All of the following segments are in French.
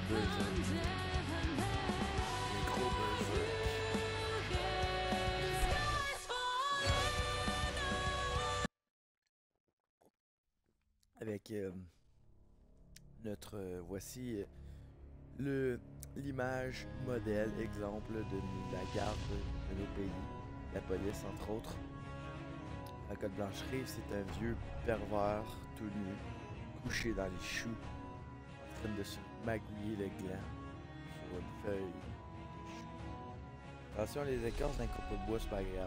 berserk. Des gros berserk. Avec notre voici l'image modèle exemple de la garde de nos pays, la police entre autres. La Côte Blanche-Rive, c'est un vieux pervers tout nu, couché dans les choux, en train de se magouiller le gland sur une feuille de chou. Attention, les écorces d'un copeau de bois, c'est pas agréable.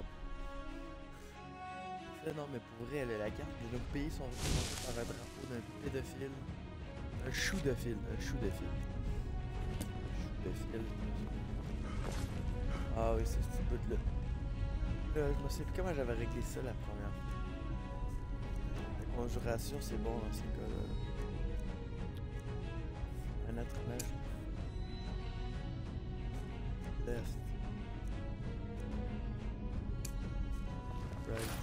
Non, mais pour vrai, la carte de nos pays sont représentés par un drapeau d'un pédophile. Un chou de fil. Un chou de fil. Un chou de fil. Ah oui, c'est ce petit bout là. Je me souviens plus comment j'avais réglé ça la première fois. La conjuration, c'est bon dans ces cas-là. Un attrapage. Left. Right.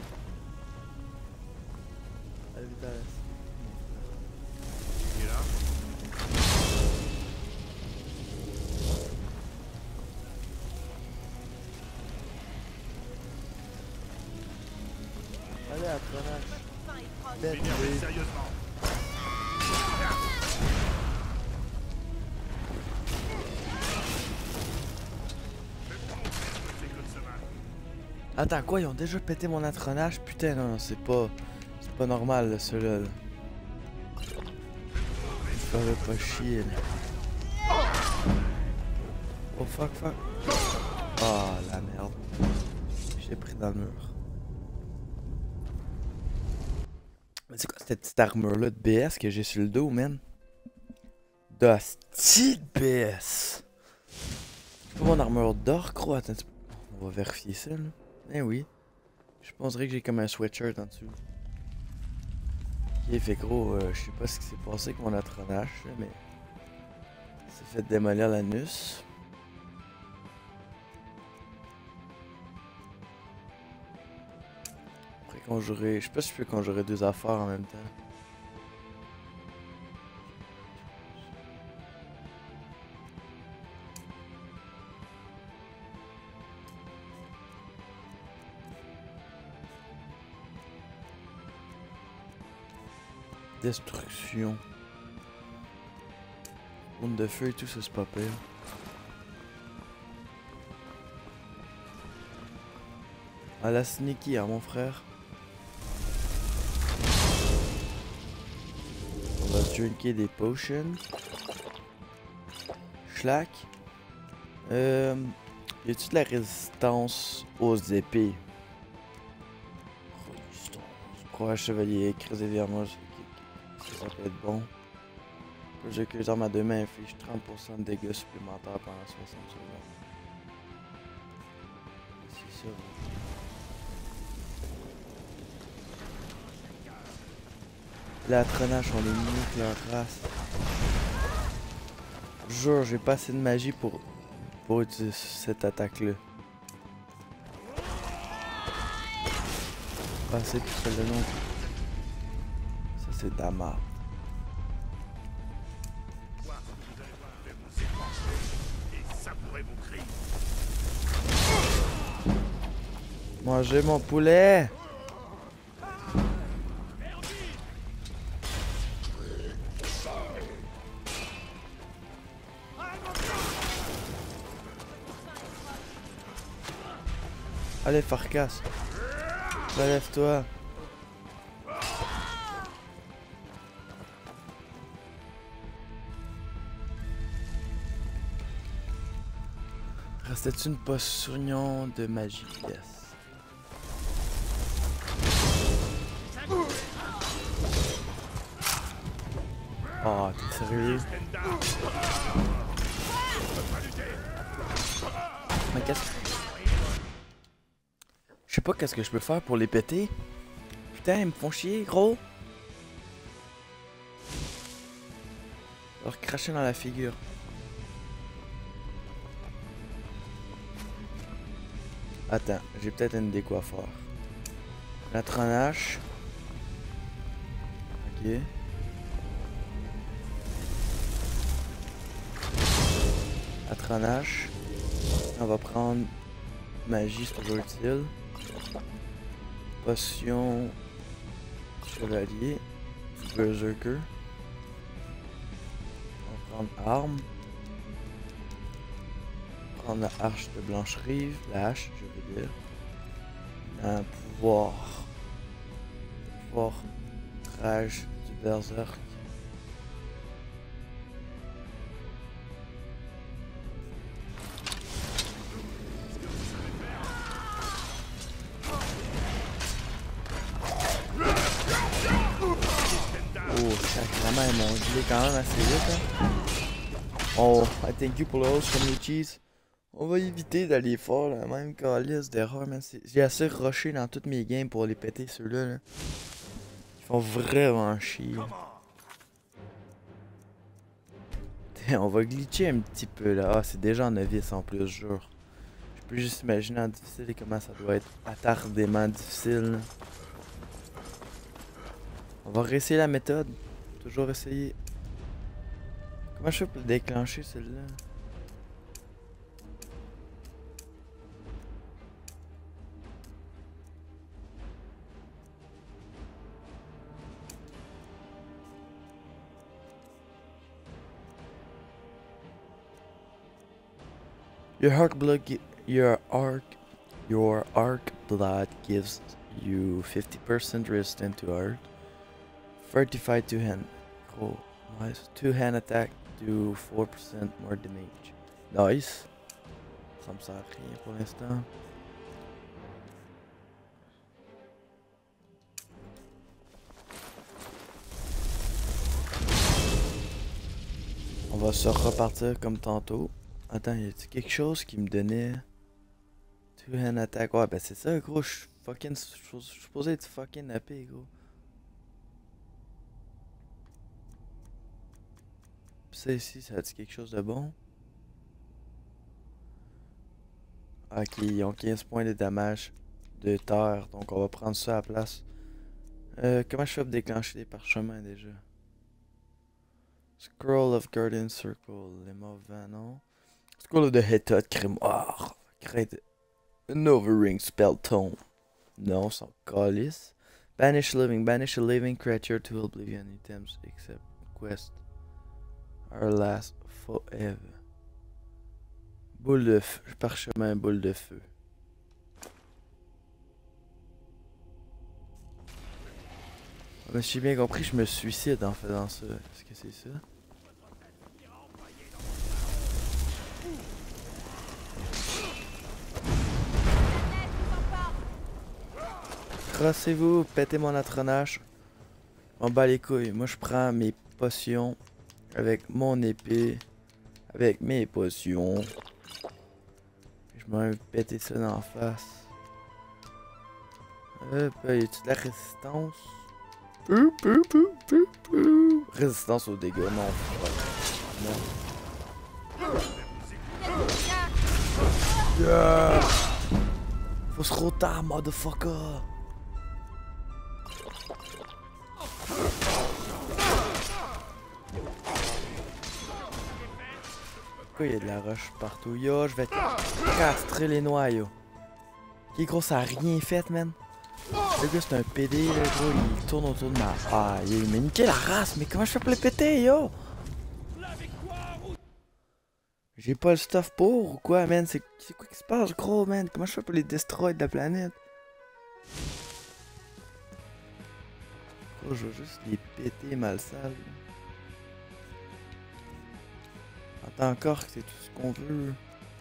À la vitesse. Il est là? Allez, à prenage. M'énervez sérieusement. Attends, quoi? Ils ont déjà pété mon atronage? Putain, non, c'est pas normal, là, ceux-là. Là. Ça va pas chier, là. Oh, fuck. Oh, la merde. J'ai pris dans le mur. Mais c'est quoi cette petite armure-là de BS que j'ai sur le dos, man? D'hostie de BS! C'est pas mon armure d'or, gros? Attends, on va vérifier ça, là. Eh oui. Je penserais que j'ai comme un sweatshirt en dessous. Ok, fait gros, je sais pas ce qui s'est passé avec mon atronage, là, mais... il s'est fait démolir l'anus. Après conjurer... je sais pas si je peux conjurer deux affaires en même temps. Destruction. Onde de feu et tout, ça c'est pas pire. À la sneaky, hein, mon frère. On va drinker des potions. Schlack. Y a-tu de la résistance aux épées? Courage chevalier, écrit des vermois. Ça peut être bon. J'ai que les armes à deux mains inflige 30% de dégâts supplémentaires pendant 60 secondes. C'est ça. La trenache, on est mieux que leur race. Jure, j'ai pas assez de magie pour utiliser cette attaque-là. Pas assez pour celle-là non plus. Ça, c'est de la merde. Mangez mon poulet! Allez, Farkas! Relève-toi! Restait une potion de magie? Yes. Oh, t'es sérieux? Mais qu'est-ce que... je sais pas qu'est-ce que je peux faire pour les péter. Putain, ils me font chier, gros. Leur cracher dans la figure. Attends, j'ai peut-être une idée quoi faire. La tranache. Ok. Patronage. On va prendre magie, c'est toujours utile. Potion chevalier. Berserker. On va prendre arme. Prendre la hache de Blancherive. La hache, je veux dire. Un pouvoir. Pouvoir. Rage du Berserk. Oh, sacrément, ils m'ont gelé quand même assez vite. Hein. Oh, I thank you pour le host from the cheese. On va éviter d'aller fort, la même calice d'erreur, man. J'ai assez rushé dans toutes mes games pour les péter, ceux-là. Là. Ils font vraiment chier. On va glitcher un petit peu là. Ah, c'est déjà en novice en plus, je jure. Je peux juste imaginer en difficile et comment ça doit être attardément difficile. Là. On va réessayer la méthode. Toujours essayer. Comment je fais pour déclencher celle-là? Your arc blood gives you 50% resistance to art. Fortified two hand. Oh, nice. Two hand attack do 4% more damage. Nice. Ça me sert à rien pour l'instant. On va se repartir comme tantôt. Attends, y a-t-il quelque chose qui me donnait two hand attack? Ouais, ben c'est ça, gros. Je suis supposé être fucking AP, gros. Pis ça ici, ça a-t-il quelque chose de bon? Ok, ils ont 15 points de damage de terre, donc on va prendre ça à la place. Comment je fais pour déclencher les parchemins déjà? Scroll of Guardian Circle, les mauvais non. Scroll of the Head Grimoire. Create an Overring Spell Tome. Non, sans calice. Banish a living creature to oblivion items except quest. Our last forever. Boule de feu, parchemin, boule de feu. Mais si j'ai bien compris, je me suicide en faisant ça. Est-ce que c'est ça? Crossez-vous, pétez mon atronage. On bat les couilles. Moi, je prends mes potions avec mon épée, avec mes potions. Je vais péter ça dans la face. Hop, y a-tu de la résistance? Résistance aux dégâts, non. Non. Yeah. Faut se rotar, motherfucker. Pourquoi il y a de la roche partout? Yo, je vais castrer les noix, yo. Ok, gros, ça a rien fait, man. Le gars, c'est un PD, là, gros, il tourne autour de ma... Ah, il m'a niqué la race, mais comment je fais pour le péter, yo? J'ai pas le stuff pour ou quoi, man? C'est quoi qui se passe, gros, man? Comment je fais pour les destroy de la planète? Gros, je vais juste les péter mal sales. Attends encore que c'est tout ce qu'on veut.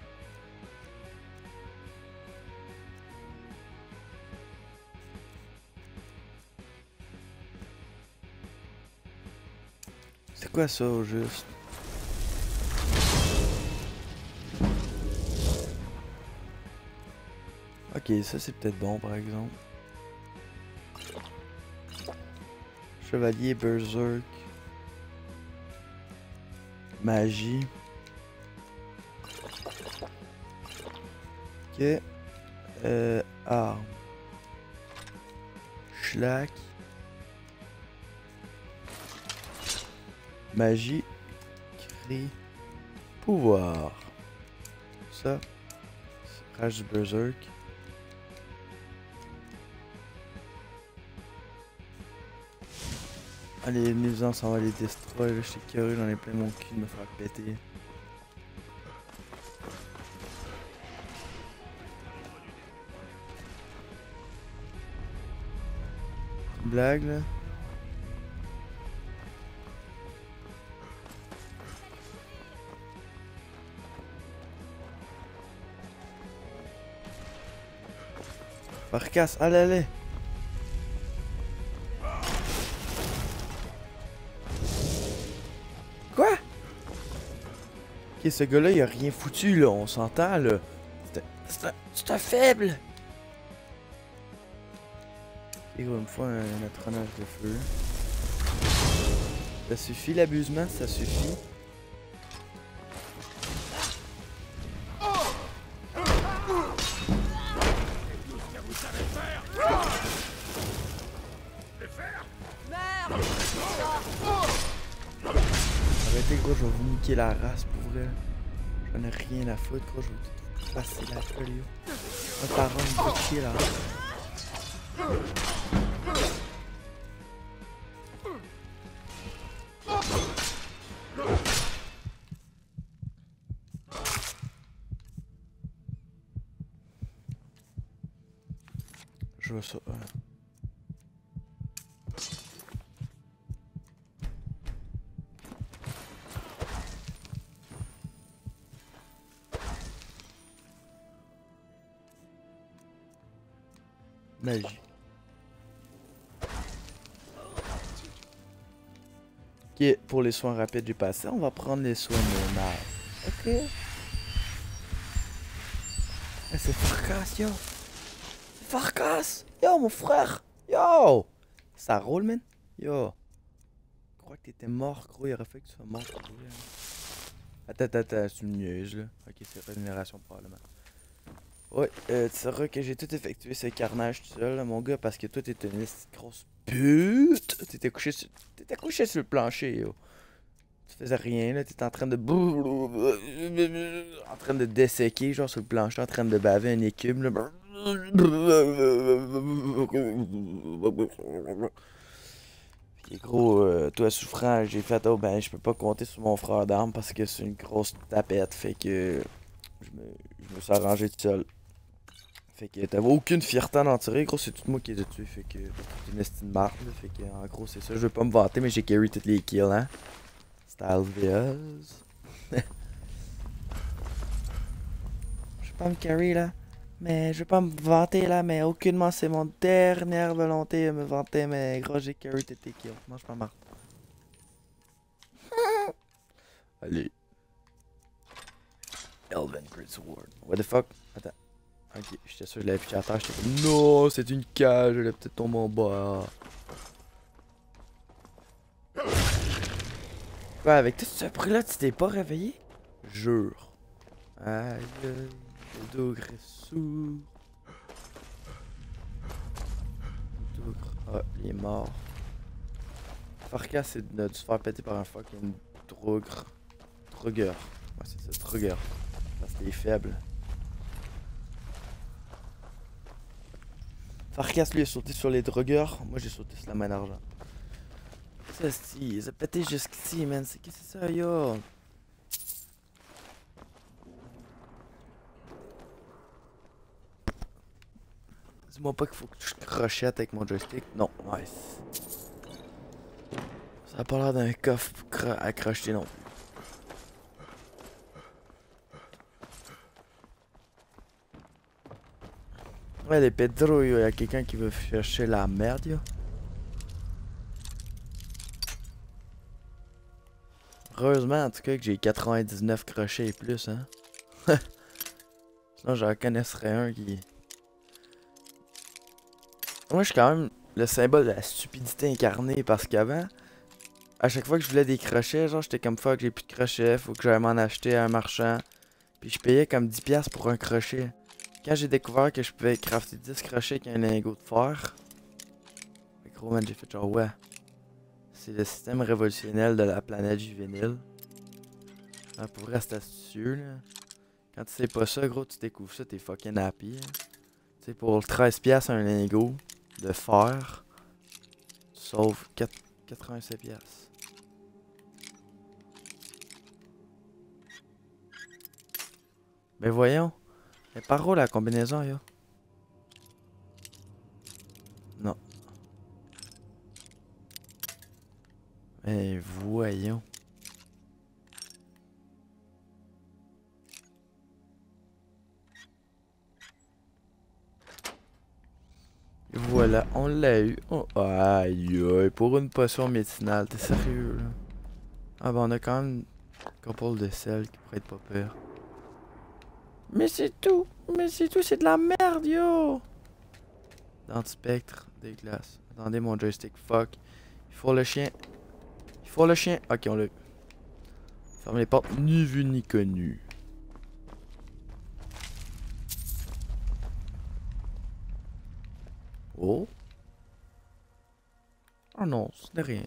C'est quoi ça au juste? Ok, ça c'est peut-être bon par exemple. Chevalier Berserk. Magie. Ok. Arme. Schlack. Magie. Cri. Pouvoir. ça. Rage du Berserk. Allez, nuisances, on va les destroy. Là, je suis curieux, j'en ai plein mon cul de me faire péter. Blague là. Farkas, allez, allez. Quoi? Ok, ce gars-là, il a rien foutu, là, on s'entend, là. C'est un faible. Et gros, il me faut un étrange de feu. Ça suffit, l'abusement, ça suffit. Arrêtez, gros, je vais vous niquer la race pour vrai. J'en ai rien à foutre, gros, je vais tout passer la gueule, yo. Un par un, me niquer là. Je veux ça. Magie. Ok, pour les soins rapides du passé, on va prendre les soins normaux. Ok. Eh, c'est Farkas, yo. C'est Farkas. Yo, mon frère. Yo. Ça roule, man. Yo. Je crois que t'étais mort, gros. Il aurait fallu que tu sois mort. Attends, c'est une niaise, là. Ok, c'est régénération, probablement. Ouais, tu sauras que j'ai tout effectué ce carnage tout seul, là, mon gars, parce que toi, t'étais une grosse pute. T'étais couché sur le plancher, yo. Tu faisais rien, là. T'étais en train de... En train de desséquer, genre, sur le plancher, en train de baver une écume, là. Puis, gros, toi, souffrant, j'ai fait, oh, ben, je peux pas compter sur mon frère d'armes parce que c'est une grosse tapette, fait que... Je me suis arrangé tout seul. Fait que t'avais aucune fierté à en tirer, gros, c'est tout moi qui les ai tués, fait que c'est une estime de marde, fait que en gros c'est ça, je veux pas me vanter mais j'ai carry toutes les kills, hein. Style VS. Je veux pas me carry là, mais je veux pas me vanter là, mais aucunement c'est mon dernière volonté de me vanter, mais gros j'ai carry toutes les kills, mange pas marre. Allez. Elven Great Sword. What the fuck? Attends. Ok, j'étais sûr que je l'avais pitché à terre, j'étais comme non, c'est une cage, elle est peut-être tombée en bas. Quoi, avec tout ce bruit-là, tu t'es pas réveillé? Jure. Aïe, le degré sourd. Ah, il est mort. Farkas, c'est de se faire péter par un fucking drogre. Drugger. Ouais, c'est ça, drugger. Parce qu'il est faible. Farkas, lui, a sauté sur les drogueurs. Moi, j'ai sauté sur la main d'argent. Ça, si, ça a pété jusqu'ici, man. C'est qu'est-ce que c'est ça, yo? Dis-moi pas qu'il faut que je crochette avec mon joystick. Non, nice. Ça a pas l'air d'un coffre à crocheter non plus. Ouais, les Pedro, il y a quelqu'un qui veut chercher la merde, yo. Heureusement, en tout cas, que j'ai 99 crochets et plus, hein. Sinon, j'en connaisserais un qui... Moi, je suis quand même le symbole de la stupidité incarnée, parce qu'avant, à chaque fois que je voulais des crochets, genre, j'étais comme fuck, j'ai plus de crochets, faut que j'aille m'en acheter à un marchand. Puis je payais comme 10$ pour un crochet. Quand j'ai découvert que je pouvais crafter 10 crochets avec un lingot de fer, gros man, j'ai fait genre ouais. C'est le système révolutionnel de la planète juvénile. Ah, pour rester astucieux là. Quand tu sais pas ça, gros, tu découvres ça, t'es fucking happy. Hein. Tu sais, pour 13$ un lingot de fer, tu sauves 87$. Ben voyons. Mais par où la combinaison, yo? Non. Mais voyons. Et voilà, on l'a eu. Oh, aïe aïe, pour une potion médicinale, t'es sérieux là? Ah ben on a quand même un couple de sel qui pourrait être pas pire. Mais c'est tout, c'est de la merde yo! D'antispectre, des glaces. Attendez mon joystick, fuck. Il faut le chien. Il faut le chien. Ok, on l'a eu. Ferme les portes, ni vu ni connu. Oh. Oh non, ce n'est rien.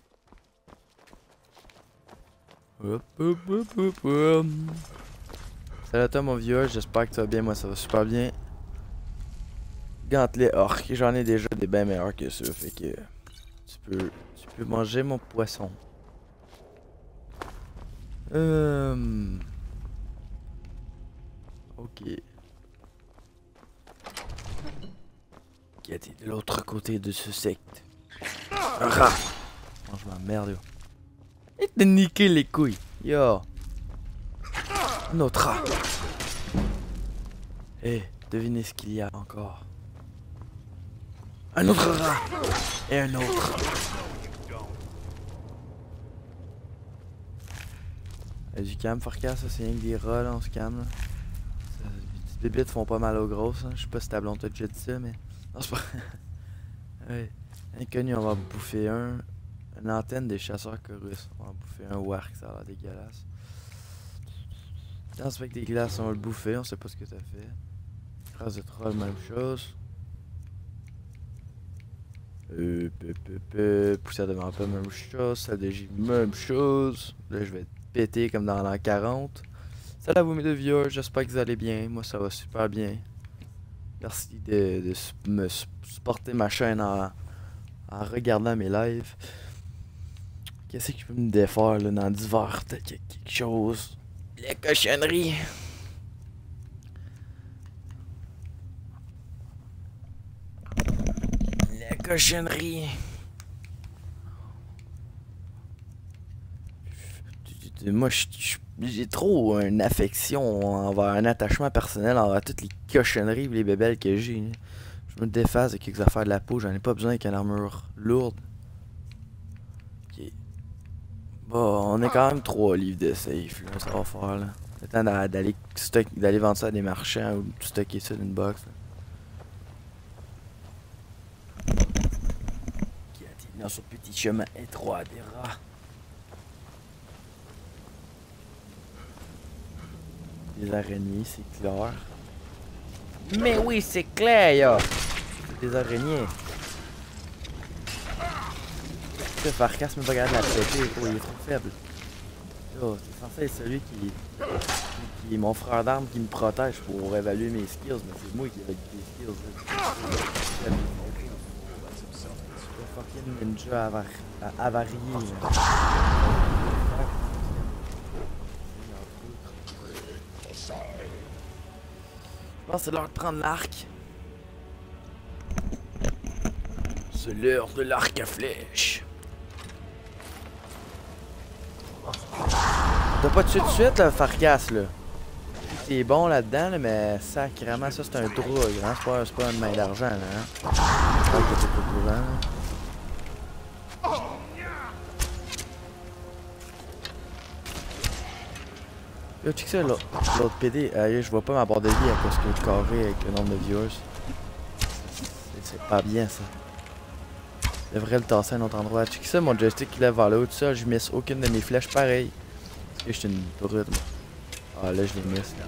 Hop, hop, hop, hop, hop. Salut à toi mon vieux, j'espère que tu vas bien, moi ça va super bien. Gantelet orc, j'en ai déjà des bien meilleurs que ça, fait que tu peux manger mon poisson. Ok. Qui a été de l'autre côté de ce secte? Ah! Mange ma merde, yo. Et t'as niqué les couilles, yo. Un autre rat. Eh, devinez ce qu'il y a encore. Un autre rat. Et un autre. Du calme, Farkas, ça c'est rien que des rats là, on se calme là. Les petites bébites font pas mal aux grosses, hein. Je sais pas si ta blonde t'a déjà dit ça, mais. Non, c'est pas. Ouais. Inconnu, on va bouffer un. Une antenne des chasseurs chorus. On va bouffer un wark, ça a l'air dégueulasse. Dans ce mec des glaces, on va le bouffer, on sait pas ce que t'as fait. Phrase de troll, même chose. Poussière de vampire, même chose. Salle de J, même chose. Là, je vais être pété comme dans l'an 40. Salut à vous mes deux vieux, j'espère que vous allez bien. Moi, ça va super bien. Merci de me supporter ma chaîne en regardant mes lives. Qu'est-ce que je peux me défaire là, dans divers quelque chose? La cochonnerie. La cochonnerie. Moi, j'ai trop une affection envers un attachement personnel envers toutes les cochonneries et les bébelles que j'ai. Je me défasse de quelques affaires de la peau, j'en ai pas besoin avec une armure lourde. Ok. Bon, on est quand même 3 livres de safe, là, ça va faire là. Le temps d'aller vendre ça à des marchands ou de stocker ça dans une box. Là. Qui a dans ce petit chemin étroit des rats. Des araignées, c'est clair. Mais oui, c'est clair, y'a! C'est des araignées. Le Farkas me regarde la péter, oh, il est trop faible. Oh, c'est censé être celui qui est mon frère d'armes qui me protège pour évaluer mes skills, mais c'est moi qui évalue tes skills. Le fucking ninja avarié. Je pense que c'est l'heure de prendre l'arc. C'est l'heure de l'arc à flèche. T'as pas tué tout de suite, là, Farkas, là. T'es bon là-dedans, là, mais sacrément, ça c'est un drogue, hein. C'est pas une main d'argent, là, hein. J'espère que t'es pas au courant, là. Yo, check ça, l'autre PD. Je vois pas ma barre de vie à cause que le carré avec le nombre de viewers. C'est pas bien, ça. Je devrais le tasser à un autre endroit. Check ça, mon joystick qui lève vers le haut, tout ça, je miss aucune de mes flèches pareil. Parce que j'étais une brute, moi. Ah, là, je les miss, là.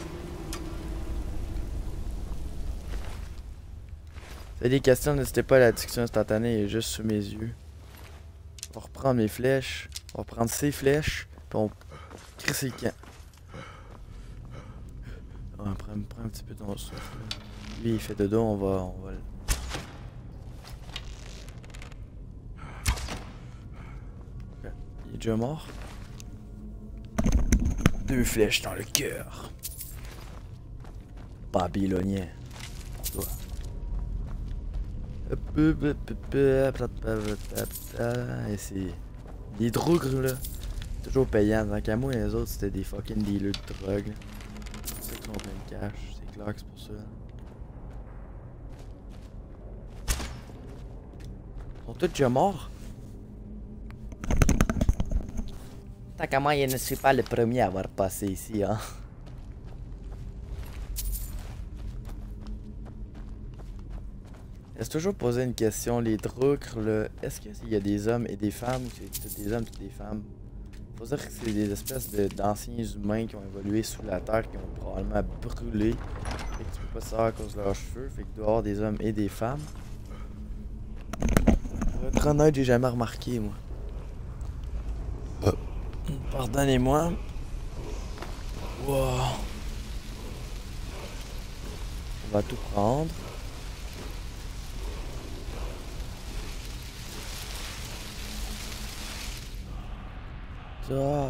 Si vous avez des questions, n'hésitez pas à la discussion instantanée, elle est juste sous mes yeux. On va reprendre mes flèches. On va prendre ces flèches, puis on crisser le camp. Ouais, prends un petit peu ton souffle. Lui, il fait dodo, on va le... Okay. Il est déjà mort. 2 flèches dans le cœur. Babylonien. Toi. Et c'est... Des drogues, là. Toujours payant. Dans Camo et les autres, c'était des fucking dealers de drogue. C'est ça qu'ils sont plein de cash. C'est clair que c'est pour ça. Ils sont tous déjà morts? Tant qu'à moi, je ne suis pas le premier à avoir passé ici, hein. Est-ce toujours poser une question, les drucres, là, est-ce qu'il y a des hommes et des femmes ou c'est des hommes et des femmes? Faut dire que c'est des espèces d'anciens humains qui ont évolué sous la terre, qui ont probablement brûlé. Fait que tu peux pas savoir à cause de leurs cheveux, fait qu'il doit y avoir des hommes et des femmes. Pour être honnête, j'ai jamais remarqué, moi. Pardonnez-moi. Wow. On va tout prendre. Ça.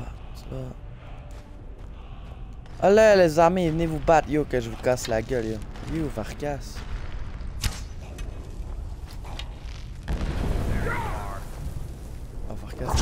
Allez les amis, venez vous battre, yo, que je vous casse la gueule, yo. Yo, Farkas. Oh, Farkas.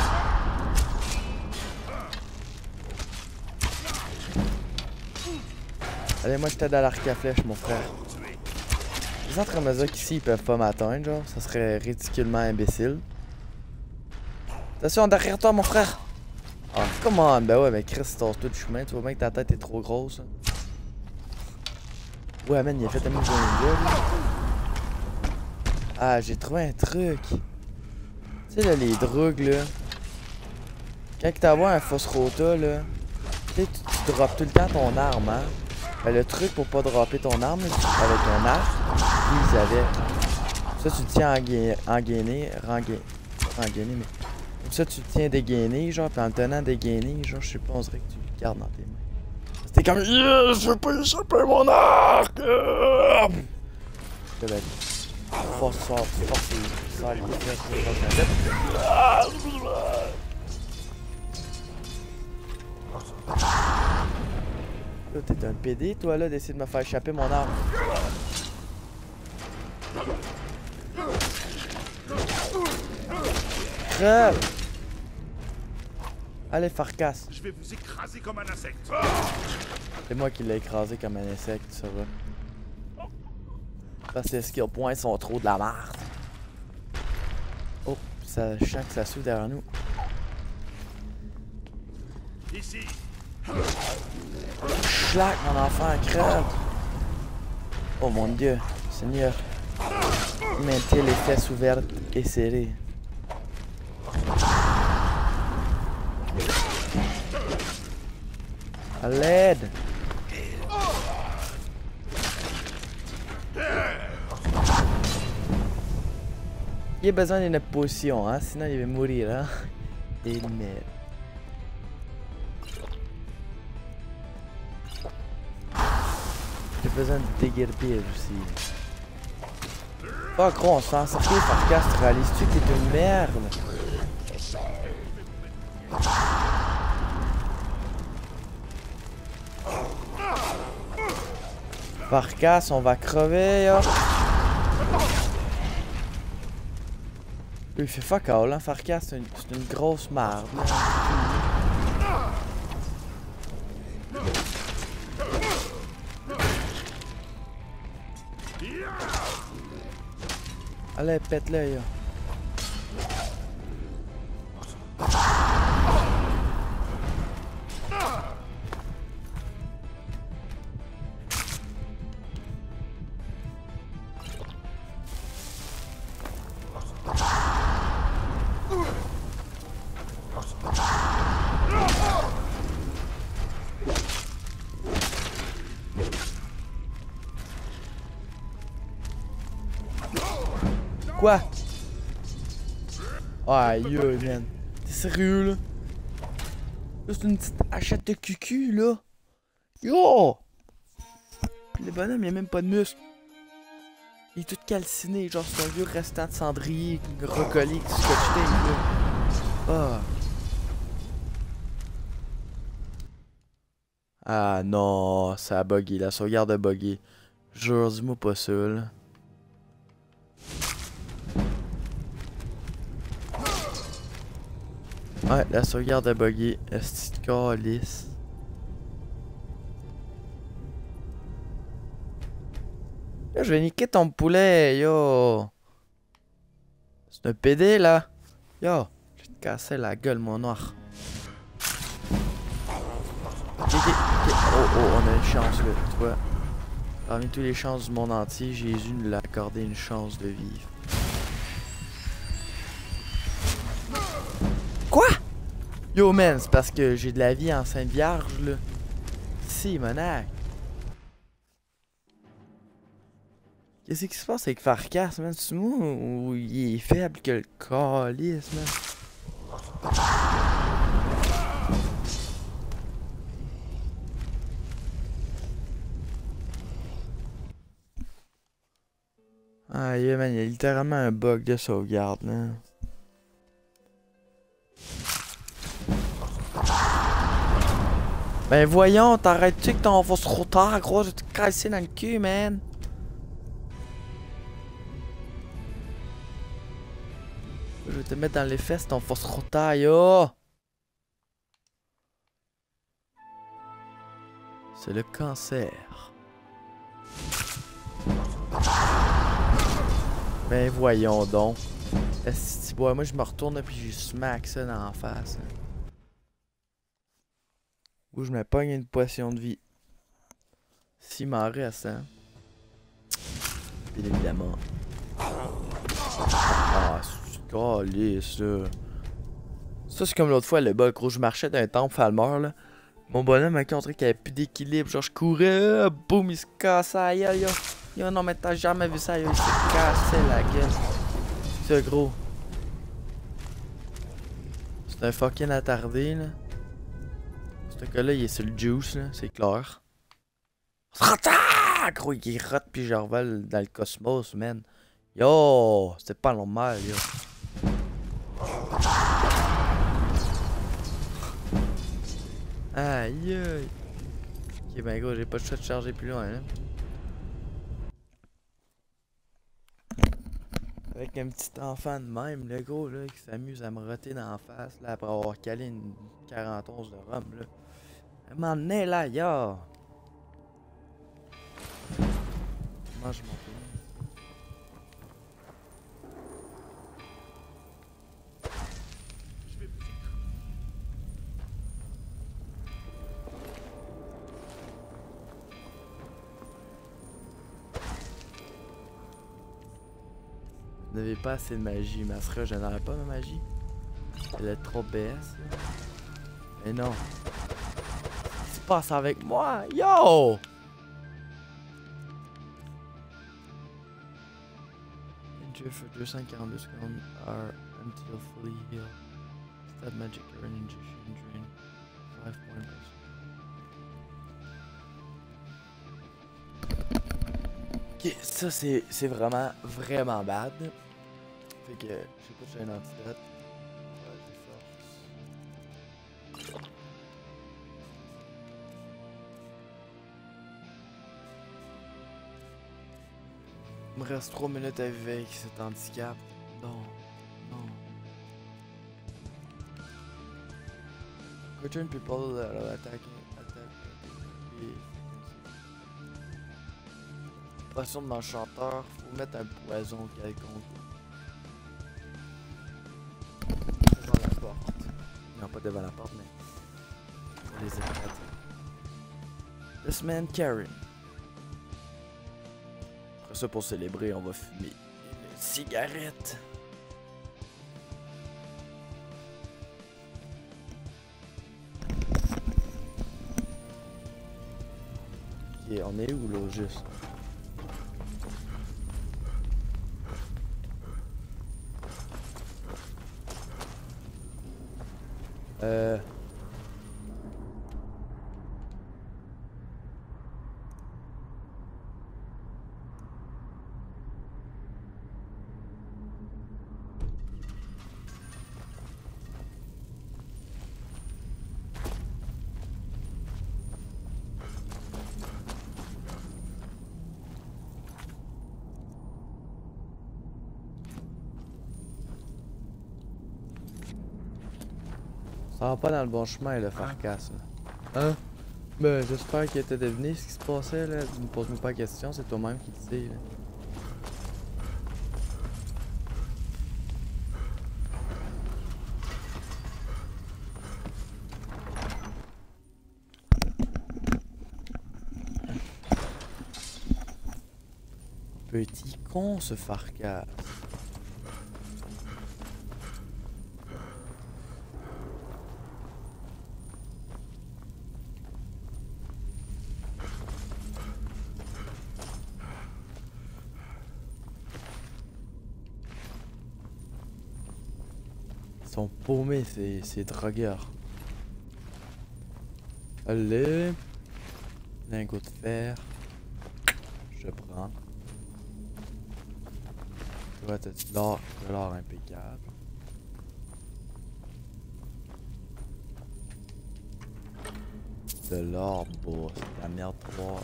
Allez, moi je t'aide à l'arc à flèche, mon frère. Les autres Amazons ici, ils peuvent pas m'atteindre, genre. Ça serait ridiculement imbécile. Attention, derrière toi, mon frère! Ah, comment? Ben ouais, mais Chris, tasse tout le chemin. Tu vois bien que ta tête est trop grosse. Hein. Ouais, man, il a fait tellement de job. Ah, j'ai trouvé un truc. Tu sais, là, les drogues, là. Quand tu as un fausse rota, là. Tu sais, tu droppes tout le temps ton arme, hein. Ben, le truc pour pas dropper ton arme, là, avec ton arc, vise avec. Ça, tu le tiens engainé, mais. Comme ça, tu le tiens dégainé, genre, pis en le tenant dégainé, genre, je sais pas, on dirait que tu le gardes dans tes mains. C'était comme, yeah, je veux pas échapper mon arc! Je te l'ai dit. Force, ça, les fesses, Là, t'es un PD, toi, là, d'essayer de me faire échapper mon arme. Crève! Allez, Farkas. Je vais vous écraser comme un insecte. C'est moi qui l'ai écrasé comme un insecte, ça va. Parce que les skill points sont trop de la merde. Oh, ça, je sens que ça souffle derrière nous. Ici. Schlac, mon enfant, crève! Oh mon dieu, Seigneur. Mettez les fesses ouvertes et serrées. À l'aide! Il a besoin d'une potion, hein? Sinon il va mourir, hein? Et merde. J'ai besoin de déguerpir aussi. Oh gros, on s'en sort Farkas, tu réalises-tu que t'es une merde? Farkas, on va crever, là. Il fait fuck all, hein, Farkas, c'est une grosse merde. Allez, pète-le, là. Quoi? Aïe, man. T'es sérieux, là? Là, c'est une petite hachette de cucu, là. Yo! Le bonhomme, il a même pas de muscles. Il est tout calciné, genre c'est un vieux restant de cendrier recollé avec du scotch tape, là. Ah. Ah non, ça a bugué, la sauvegarde a bugué. Jure, dis-moi pas ça, là. Ouais, la sauvegarde a bugué. Esti de calice. Là, je vais niquer ton poulet, yo. C'est un PD, là. Yo, je vais te casser la gueule, mon noir. Ok. Oh, on a une chance, là, tu vois. Parmi toutes les chances du monde entier, Jésus nous l'a accordé une chance de vivre. Quoi? Yo, man, c'est parce que j'ai de la vie en Sainte Vierge, là. Si, monac. Qu'est-ce qui se passe avec Farkas, man? C'est moi ou il est faible que le calice, man? Ah, yeah, man, il y a littéralement un bug de sauvegarde, là. Ben voyons, t'arrêtes-tu que ton force rotaire, gros? Je vais te casser dans le cul, man. Je vais te mettre dans les fesses ton force rotaire, yo. C'est le cancer. Ben voyons donc. Esti, boy, moi je me retourne puis je smack ça dans la face. Hein. Ou je me pogne une potion de vie. S'il m'en reste, hein. Bien évidemment. Ah, c'est calisse, là. Ça, c'est comme l'autre fois, le bug, gros. Je marchais d'un temple Falmer, là. Mon bonhomme m'a montré qu'il avait plus d'équilibre. Genre, je courais, boum, il se cassait la gueule, yo. Yo, non, mais t'as jamais vu ça, yo. Il se cassait la gueule. C'est gros. C'est un fucking attardé, là. Ce gars-là, il est sur le juice, là. C'est clair. Gros, il rote puis je revole dans le cosmos, man. Yo, c'était pas normal, yo. Aïe, aïe. Ok, ben gros, j'ai pas le choix de charger plus loin, hein. Avec un petit enfant de même, le gros, là, qui s'amuse à me roter dans la face, là, après avoir calé une 41 de rhum, là. À un moment donné, là, yo. Mange mon pénis. Vous n'avez pas assez de magie, ma frère, je n'aurais pas ma magie. Elle est trop BS, là. Mais non. Qu'est-ce qui se passe avec moi? Yo! Injure for 242 secondes are until fully healed. Stab magic or an injection drain 5 points. Ok, ça c'est vraiment bad. Fait que je sais pas si j'ai un antidote. Ouais, j'ai force. Il me reste 3 minutes à vivre avec cet handicap. Non, non. Return people that are attacking. Potion de l'enchanteur, faut mettre un poison quelconque. Devant la porte. Non, pas devant la porte, mais pour les éclater. This man Karen. Après ça, pour célébrer, on va fumer une cigarette. Ok, on est où là, juste? Ça va pas dans le bon chemin, le Farkas. Hein? Ben, j'espère qu'il était deviné ce qui se passait, là. Ne pose-moi pas la question, c'est toi-même qui le sais, là. Petit con, ce Farkas. Ils sont paumés, ces drogueurs. Allez. Lingot de fer. Je prends. Toi, t'as de l'or impeccable. De l'or, boss. C'est la merde noire.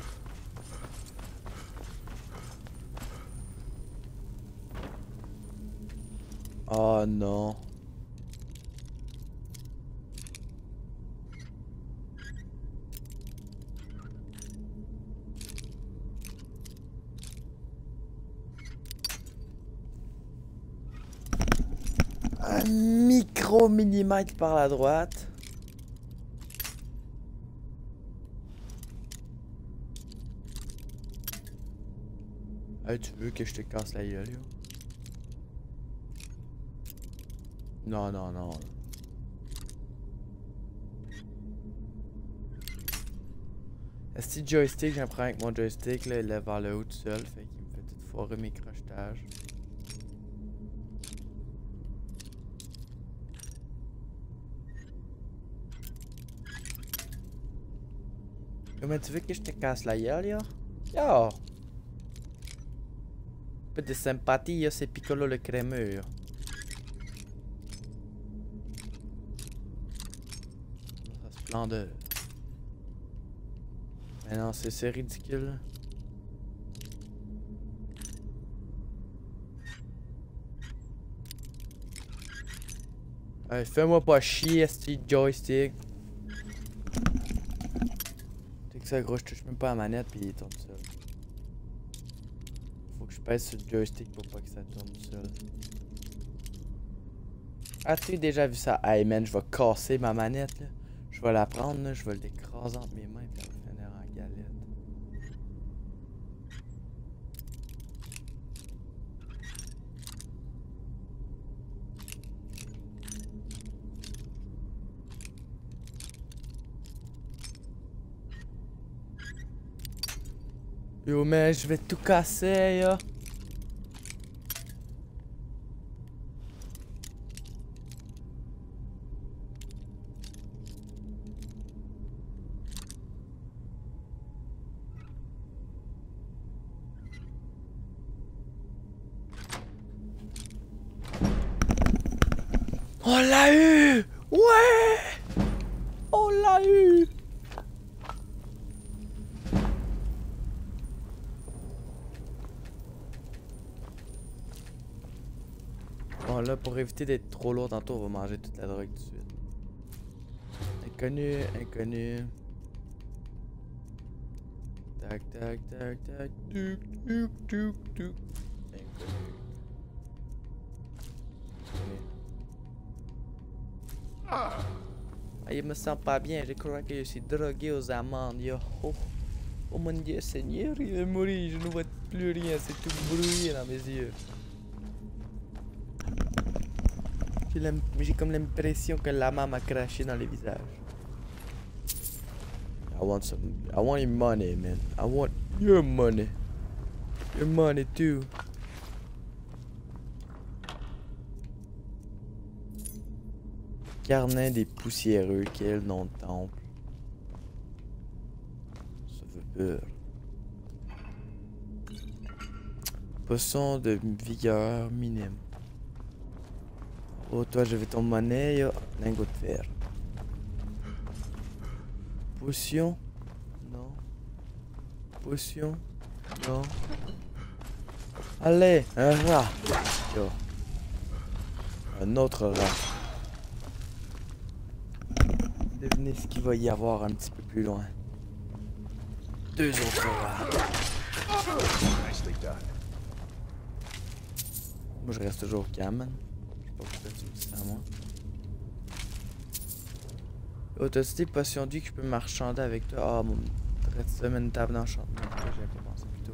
Oh non. Un micro-millimètre par la droite. Hey, tu veux que je te casse la gueule, yo? Non, non, non. Est-ce que joystick, j'ai un problème avec mon joystick, là, il lève vers le haut tout seul, fait qu'il me fait tout foirer mes crochetages. Comment tu veux que je te casse la gueule, yo? Yo! Peu de sympathie, yo, c'est Piccolo le crémeux, yo. Ça splendeur. Mais non, c'est ridicule. Hey, fais-moi pas chier, ce joystick. T'es que ça, gros, je touche même pas à la manette puis il tourne tout seul. Faut que je pèse sur le joystick pour pas que ça tourne tout seul. As-tu déjà vu ça? Hey man, je vais casser ma manette là. Je vais la prendre là, je vais l'écraser entre mes mains puis elle va finir en galette. Yo man, je vais tout casser yo. On l'a eu! Ouais! On l'a eu! Bon là, pour éviter d'être trop lourd tantôt, on va manger toute la drogue tout de suite. Inconnu, inconnu. Tac, tac, tac, tac. Tuc, tuc, tuc, tuc. Inconnu. Ah, il me sent pas bien, je crois que je suis drogué aux amandes, yo. Oh, oh mon Dieu Seigneur, il est mort, je ne vois plus rien, c'est tout brouillé dans mes yeux. J'ai comme l'impression que la main m'a craché dans le visage. I want your money, man. I want your money. Your money too. Carnet des poussiéreux, quel nom de temple. Ça fait peur. Potion de vigueur minime. Oh, toi, je vais ton monnaie, yo. Lingot de fer. Potion? Non. Potion? Non. Allez, un rat. Yo. Un autre rat. Devinez ce qu'il va y avoir un petit peu plus loin. 2 autres rois. Nicely done. Moi je reste toujours calme, man. Je sais pas pourquoi tu dis ça à moi. Oh, t'as-tu des potions de vie que je peux marchander avec toi? Ah, mon. T'aurais-tu ça, une table d'enchantement? Pourquoi j'avais pas pensé plus tôt?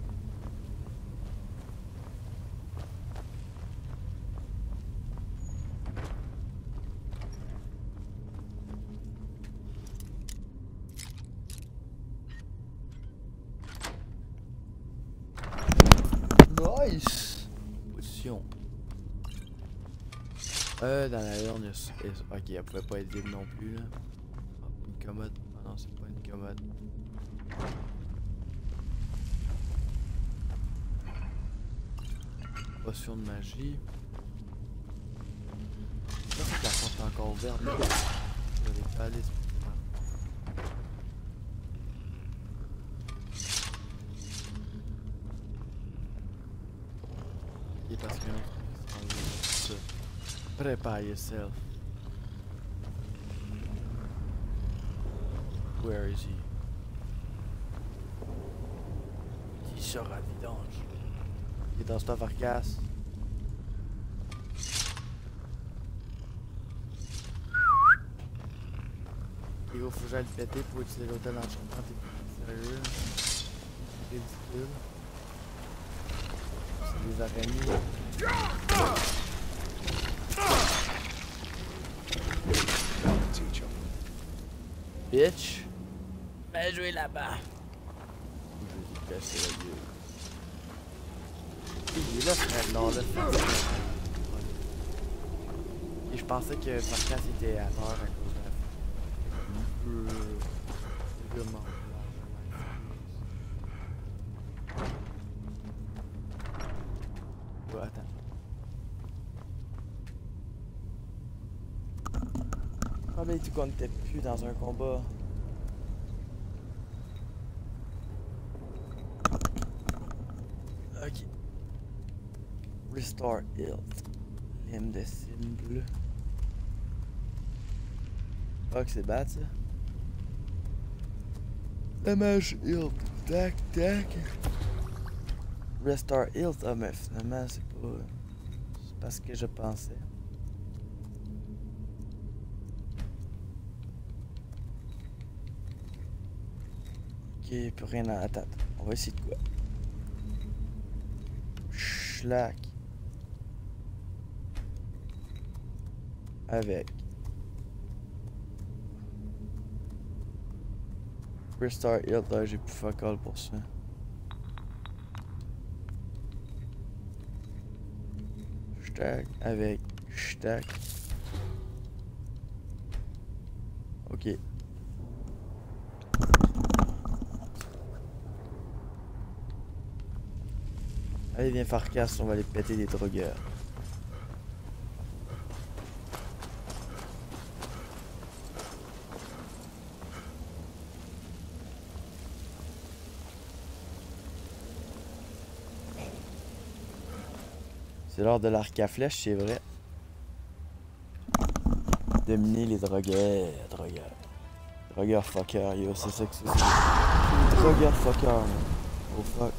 Nice! Position. Dans la urne, ok, elle pouvait pas être vide non plus, là. Ah, une commode. Ah non, c'est pas une commode. Potion de magie. Je pense que la porte est encore ouverte, là. Je vais les caler, c'est pas grave. Ok, parce qu'il y a un truc qui s'en vient. Prepare yourself. Where is he? Il sera vidange. Il est dans ce Farkas. Il faut que j'aille le péter pour utiliser l'hôtel enchantement. T'es sérieux? C'est ridicule. C'est des araignées. Teach him. Bitch! Va jouer là-bas! Je vais lui casser la gueule. Il est là, Fred, non, là, et je pensais que Farkas était à terre à cause de la vraiment. Ouais, attends. Ah ben tout qu'on n'était plus dans un combat. Ok. Restore health. Lime de cible. Fuck, c'est bad ça. Damage health. Tac, tac. Restore health. Ah mais finalement c'est pas... C'est pas ce que je pensais. Ok, plus rien à attendre. On va essayer de quoi. Schlack. Avec. Restore health, là j'ai plus fuck all pour ça. Stack avec stack. Ok. Allez viens Farkas, on va aller péter des drogueurs. C'est l'heure de l'arc à flèche, c'est vrai. Dominer les drogueurs. Drogueurs fucker, yo, c'est ça que c'est. Drogueurs fucker, man. Oh fuck.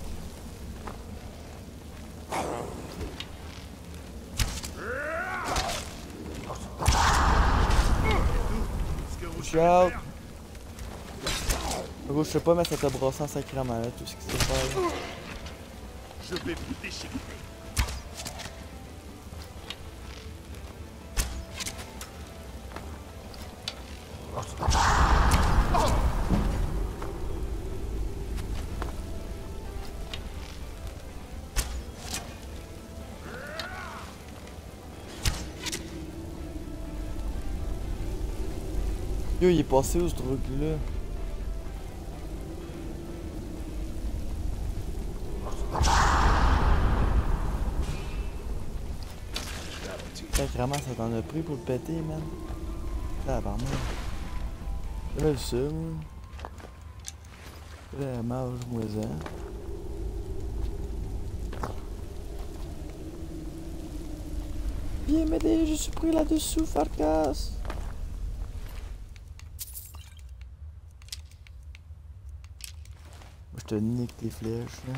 Shout! Gros, je sais pas, mais ça t'a brossé en sacrément là, tout ce qui s'est fait là. Je vais vous déchirer. Yo, il est passé où ce truc là? Sacrément, ça t'en a pris pour le péter, man. Ah, pardon. J'avais ça, moi. Vraiment, je moisais. Viens m'aider, je suis pris là-dessous, Farkas. Je te nique tes flèches là.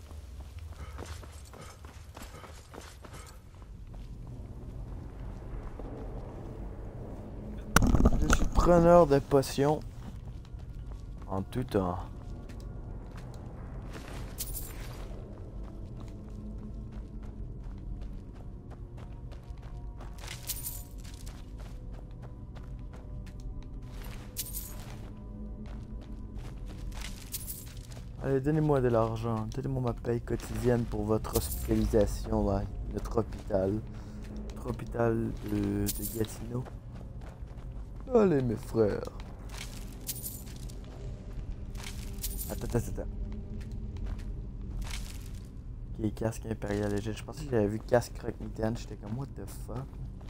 Je suis preneur de potions. En tout temps. Allez, donnez-moi de l'argent. Donnez-moi ma paye quotidienne pour votre hospitalisation dans notre hôpital. Notre hôpital de Gatineau. Allez, mes frères. Attends. Ok, casque impérial léger. Je pensais que j'avais vu casque croque-mitaine. J'étais comme, what the fuck?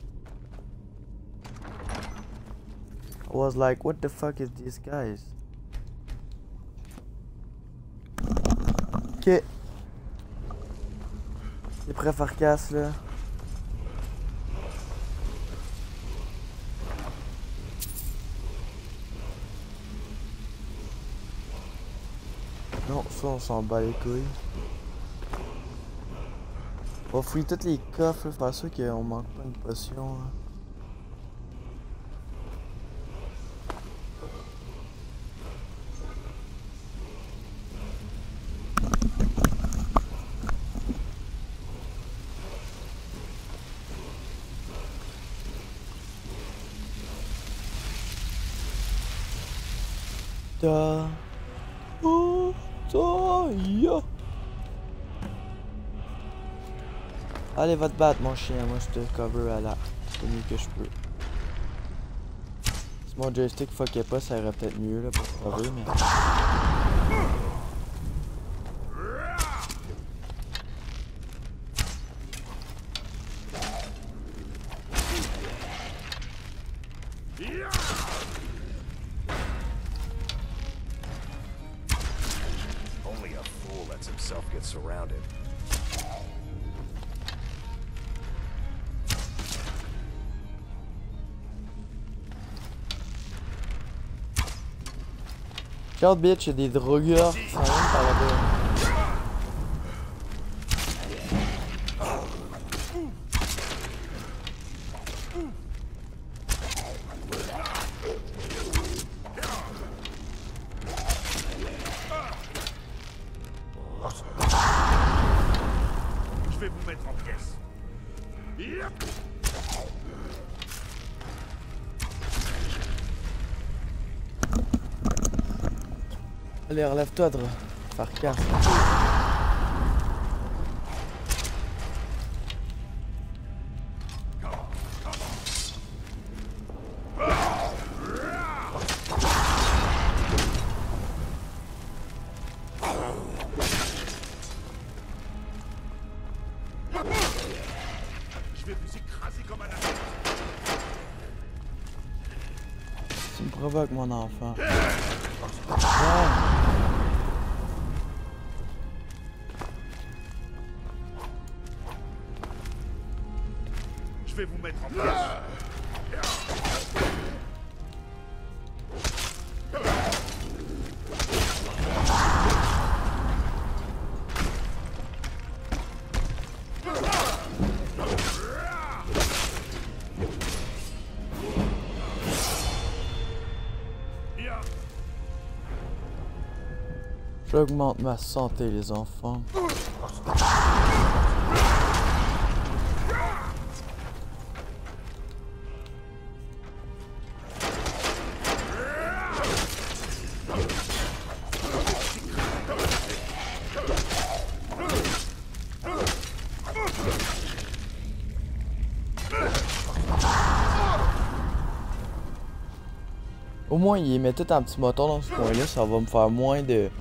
I was like, what the fuck is these guys? Ok. T'es prêt à faire casse là? Non, ça on s'en bat les couilles. On va fouiller tous les coffres, là, faire sûr qu'on manque pas une potion. Là. Ya. Allez, va te battre, mon chien. Moi, je te cover à la. C'est mieux que je peux. Si mon joystick fuckait pas, ça irait peut-être mieux là pour te cover, mais. Only a fool lets himself get surrounded. Regarde, bitch, y'a des drogueurs qui s'en viennent par là-bas. Je vais vous mettre en pièces. Allez, relève-toi de faire casse. Je vais vous écraser comme un avion. Tu me provoques, mon enfant. Ouais. Je vais vous mettre en pièces. J'augmente ma santé, les enfants. Au moins, il met tout un petit moteur dans ce coin-là, ça va me faire moins de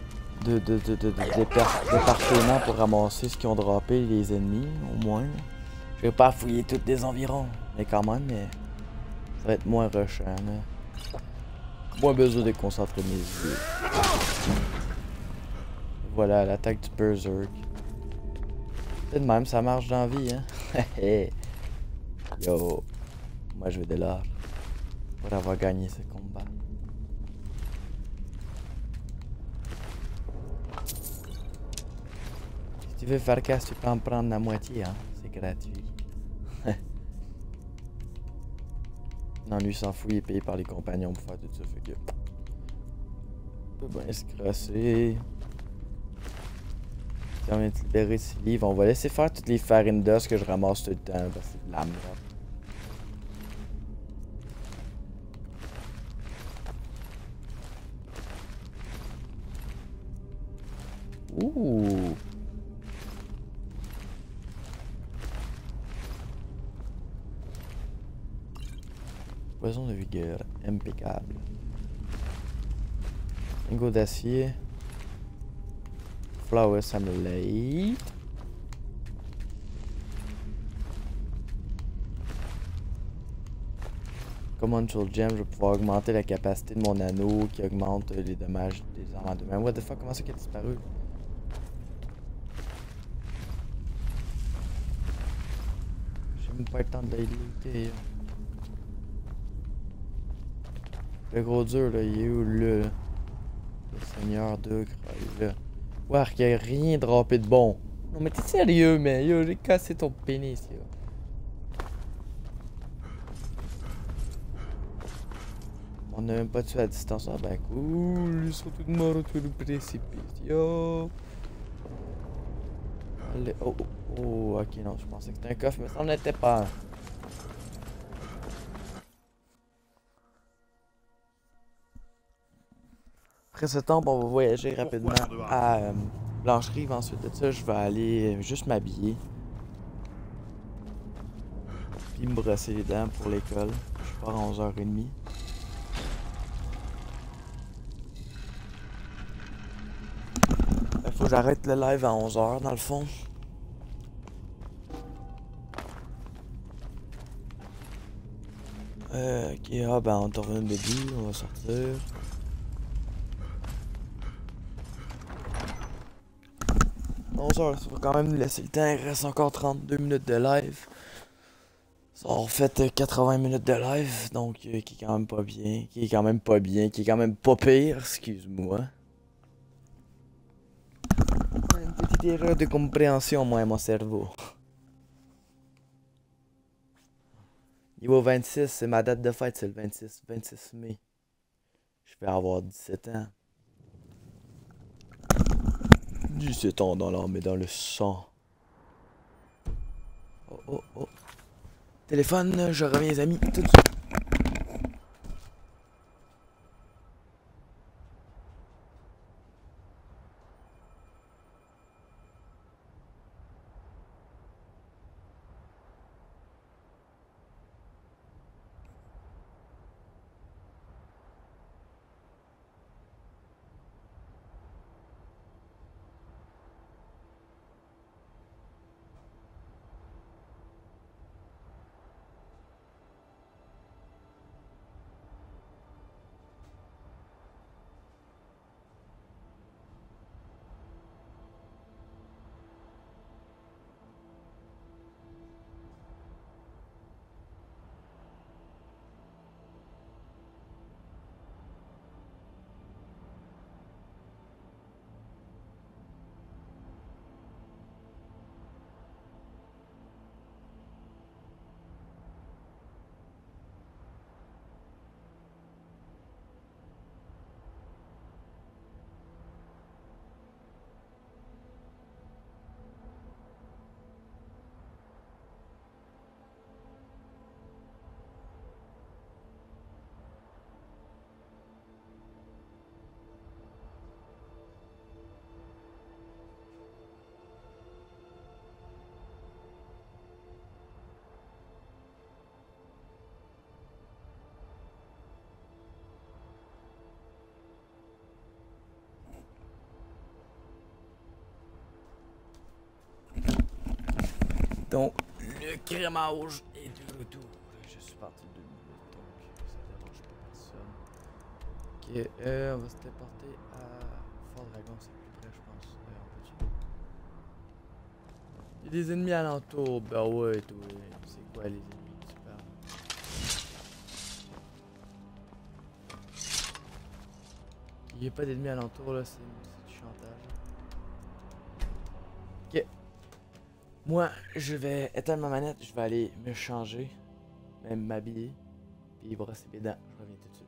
départements pour ramasser ce qu'ils ont droppé les ennemis, au moins. Je vais pas fouiller toutes les environs, mais quand même, mais ça va être moins rushant, là. Moins besoin de concentrer mes yeux. Voilà, l'attaque du Berserk. C'est de même, ça marche dans la vie, hein. Yo, moi je veux de l'or pour avoir gagné ce combat. tu veux faire casse, tu peux en prendre la moitié, hein. C'est gratuit. Non, lui s'en fout, il est payé par les compagnons pour faire tout ça, fait que... On peut bien se crosser. Si on vient de libérer ce livre, on va laisser faire toutes les farines d'os que je ramasse tout le temps, parce que c'est de la merde. Ouh! Poison de vigueur, impeccable. Lingot d'acier. Flower Samulate. Command Soul Gem, je vais pouvoir augmenter la capacité de mon anneau qui augmente les dommages des armes de main. What the fuck, comment ça qui a disparu? J'ai même pas le temps de l'aider. Le gros dur là, il est où le seigneur de là? Ouais, qu'il y a rien droppé de bon. Non mais t'es sérieux, mais yo, j'ai cassé ton pénis, yo. On a même pas tué à distance. Ah ben cool, ils sont tous morts autour du précipice, yo. Allez, oh, oh, oh, ok, non, je pensais que c'était un coffre, mais ça n'en était pas un. Après ce temps, on va voyager rapidement à Blancherive. Ensuite de ça, je vais aller juste m'habiller. Puis me brosser les dents pour l'école. Je pars à 11h30. Il faut que j'arrête le live à 11h dans le fond. Ok, ah ben on revient de début, on va sortir. Ça va quand même nous laisser le temps, il reste encore 32 minutes de live. Ça a fait 80 minutes de live, donc qui est quand même pas bien, qui est quand même pas bien, qui est quand même pas pire, excuse-moi. Une petite erreur de compréhension, moi et mon cerveau. Niveau 26, c'est ma date de fête, c'est le 26 mai. Je vais avoir 17 ans. 17 ans dans l'âme et dans le sang. Oh oh oh. Téléphone, je reviens les amis, tout de suite. Donc, le crémage est de retour. Je suis parti 2 minutes, donc ça dérange pas personne. Ok, on va se téléporter à Fort Dragon, c'est plus près, je pense. On peut-tu? Il y a des ennemis alentour. Ben ouais, toi. C'est quoi les ennemis que tu parles? Il n'y a pas d'ennemis alentour, là, c'est du chantage. Ok. Moi, je vais éteindre ma manette, je vais aller me changer, même m'habiller, puis brosser mes dents. Je reviens tout de suite.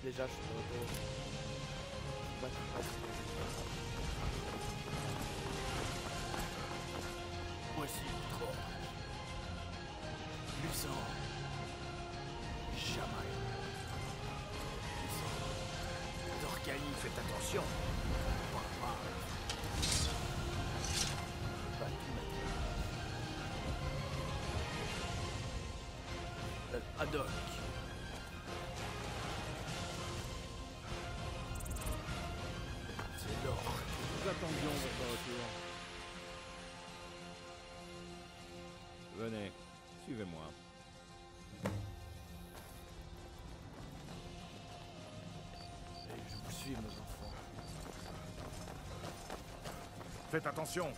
déjà, je suis de retour. Ouais. Voici l'Ultra. Puissant. Jamais. Puissant. D'organique. Faites attention. Haddock. C'est l'or. Nous attendions votre retour. Venez, suivez-moi. Et je vous suis, mes enfants. Faites attention.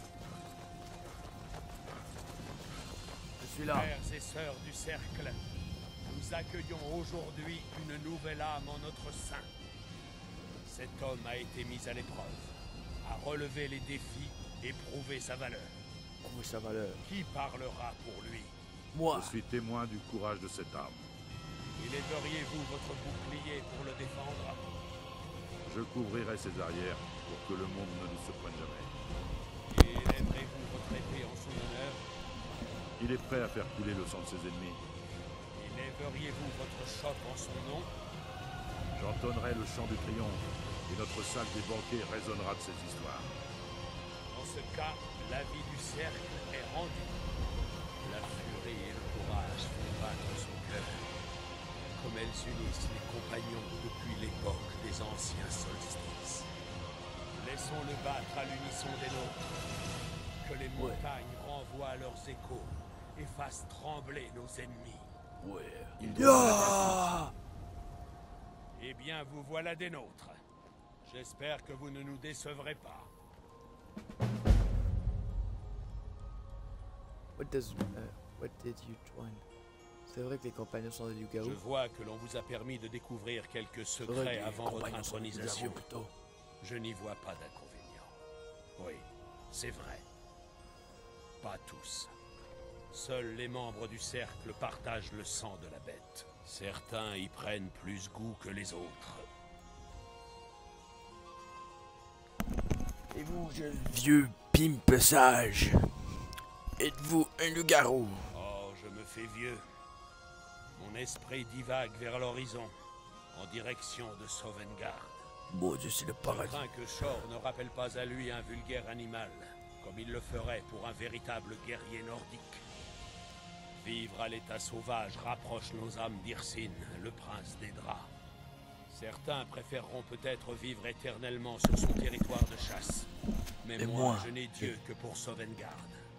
Je suis là. Frères et sœurs du cercle, nous accueillons aujourd'hui une nouvelle âme en notre sein. Cet homme a été mis à l'épreuve, a relevé les défis et prouvé sa valeur. Prouver sa valeur. Qui parlera pour lui? Moi. Je suis témoin du courage de cette âme. Élèveriez-vous votre bouclier pour le défendre? Je couvrirai ses arrières pour que le monde ne nous surprenne jamais. Et élèverez-vous votre épée en son honneur? Il est prêt à faire couler le sang de ses ennemis. Élèveriez-vous votre choc en son nom? J'entonnerai le chant du triomphe et notre salle des banquets résonnera de ces histoires. Dans ce cas, la vie du cercle est rendue. La furie et le courage font battre son cœur, comme elles unissent les compagnons depuis l'époque des anciens solstices. Laissons-le battre à l'unisson des nôtres. Que les montagnes renvoient leurs échos et fassent trembler nos ennemis. Ouais. Eh bien, vous voilà des nôtres. J'espère que vous ne nous décevrez pas. What did you join? C'est vrai que les compagnons sont des Je loups-garous. vois que l'on vous a permis de découvrir quelques C'est vrai que secrets les avant votre compagnons sont des intronisation. loups-garous, plutôt. Je n'y vois pas d'inconvénient. Oui, c'est vrai. Pas tous. Seuls les membres du cercle partagent le sang de la bête. Certains y prennent plus goût que les autres. Et vous, jeune vieux pimpe sage, êtes-vous un loup-garou? Oh, je me fais vieux. Mon esprit divague vers l'horizon, en direction de Sovngarde. Mon Dieu, c'est le Je paradis. crains que Shor ne rappelle pas à lui un vulgaire animal, comme il le ferait pour un véritable guerrier nordique. Vivre à l'état sauvage rapproche nos âmes d'Irsine, le prince des draps. Certains préféreront peut-être vivre éternellement sur son territoire de chasse. Mais Et moi, moi, je n'ai Dieu que pour Sovngarde.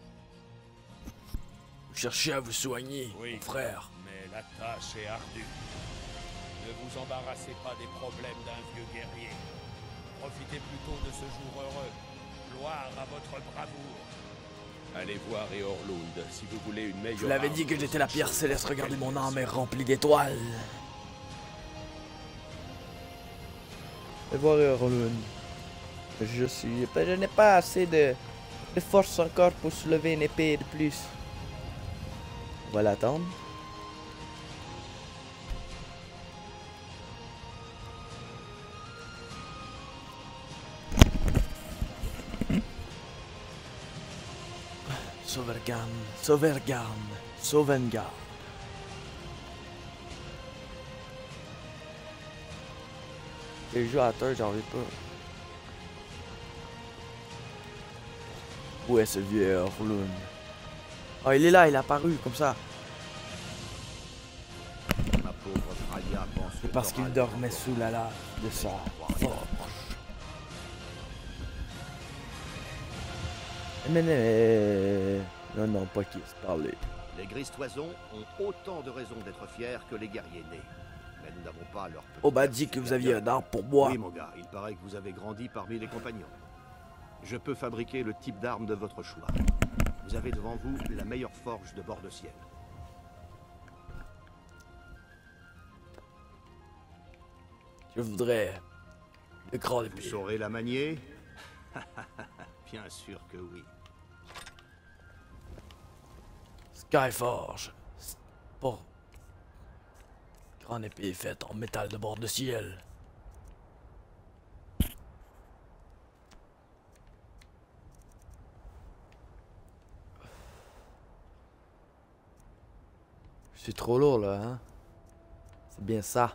Vous cherchez à vous soigner, Oui, mon frère. mais la tâche est ardue. Ne vous embarrassez pas des problèmes d'un vieux guerrier. Profitez plutôt de ce jour heureux. Gloire à votre bravoure. Allez voir Eorlund si vous voulez une meilleure. Je vous l'avais arme dit que pour j'étais la cette pierre chose céleste. pour Regardez, laquelle mon âme est personne- remplie d'étoiles. Et voir Eorlund. Je n'ai pas assez de force encore pour soulever une épée de plus. On va l'attendre. Sovngarde. Les jeux à terre, j'en reviens pas. Où est ce vieux Eorlund? Ah, il est là, il est apparu, comme ça. Ma pauvre Freya pense C'est parce qu'il dormait sous la lave de sa forge. Non, pas qu'il se parler. Les grises toisons ont autant de raisons d'être fiers que les guerriers nés. Mais nous n'avons pas leur petit On m'a dit que vous aviez un arbre pour moi. Oui, mon gars, il paraît que vous avez grandi parmi les compagnons. Je peux fabriquer le type d'arme de votre choix. Vous avez devant vous la meilleure forge de bord de ciel. Je voudrais le grand Vous épée. saurez la manier? Bien sûr que oui. Skyforge. Pour... Grande épée faite en métal de bord de ciel. C'est trop lourd là, hein? C'est bien ça.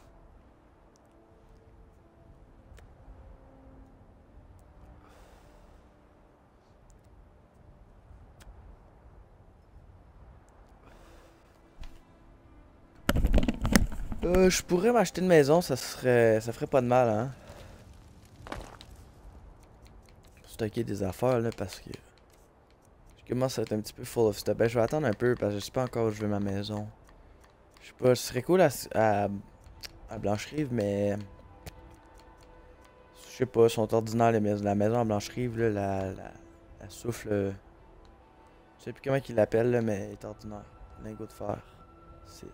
Je pourrais m'acheter une maison, ça ferait pas de mal, hein? Pour stocker des affaires là, parce que je commence à être un petit peu full of stuff. Ben, je vais attendre un peu parce que je sais pas encore où je veux ma maison. Je sais pas, ce serait cool à Blancherive, mais je sais pas, sont ordinaires les maisons. La maison à Blancherive, là, la souffle. Je sais plus comment il l'appelle, là, mais elle est ordinaire. Lingot de fer. 6.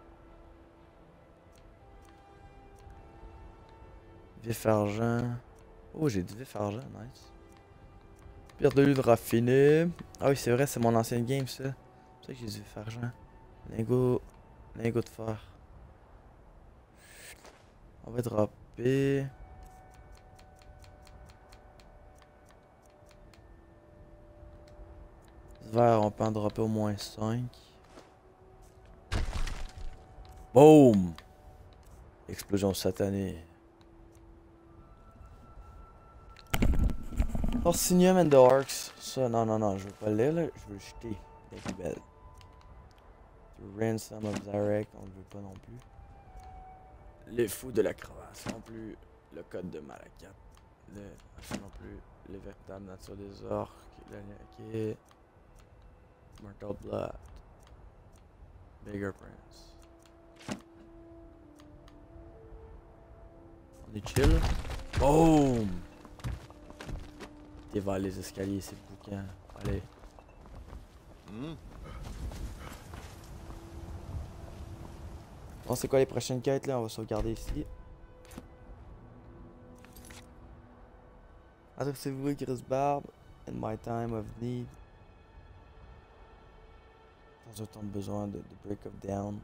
Vif argent. Oh, j'ai du vif argent, nice. Pierre de lune raffinée. Ah oui, c'est vrai, c'est mon ancienne game, ça. C'est pour ça que j'ai du vif argent. Lingot de fer. On va dropper. Vert, on peut en dropper au moins 5. Boom! Explosion satanée. Orsinium and the Orcs. Ça, non, je veux pas le lire, là. Je veux le jeter. Les poubelles. Ransom of Zarek, on le veut pas non plus. Les fous de la crevasse non plus. Le code de Malakat. Ça non plus. Les véritables nature des orques. Ok. Mortal Blood. Bigger Prince. On est chill. Boom! Et vers les escaliers, c'est bouquin. Allez. Bon, c'est quoi les prochaines quêtes là? On va sauvegarder ici. Adressez-vous Gris Barbe. In my time of need. Dans un temps de besoin de Break of Down.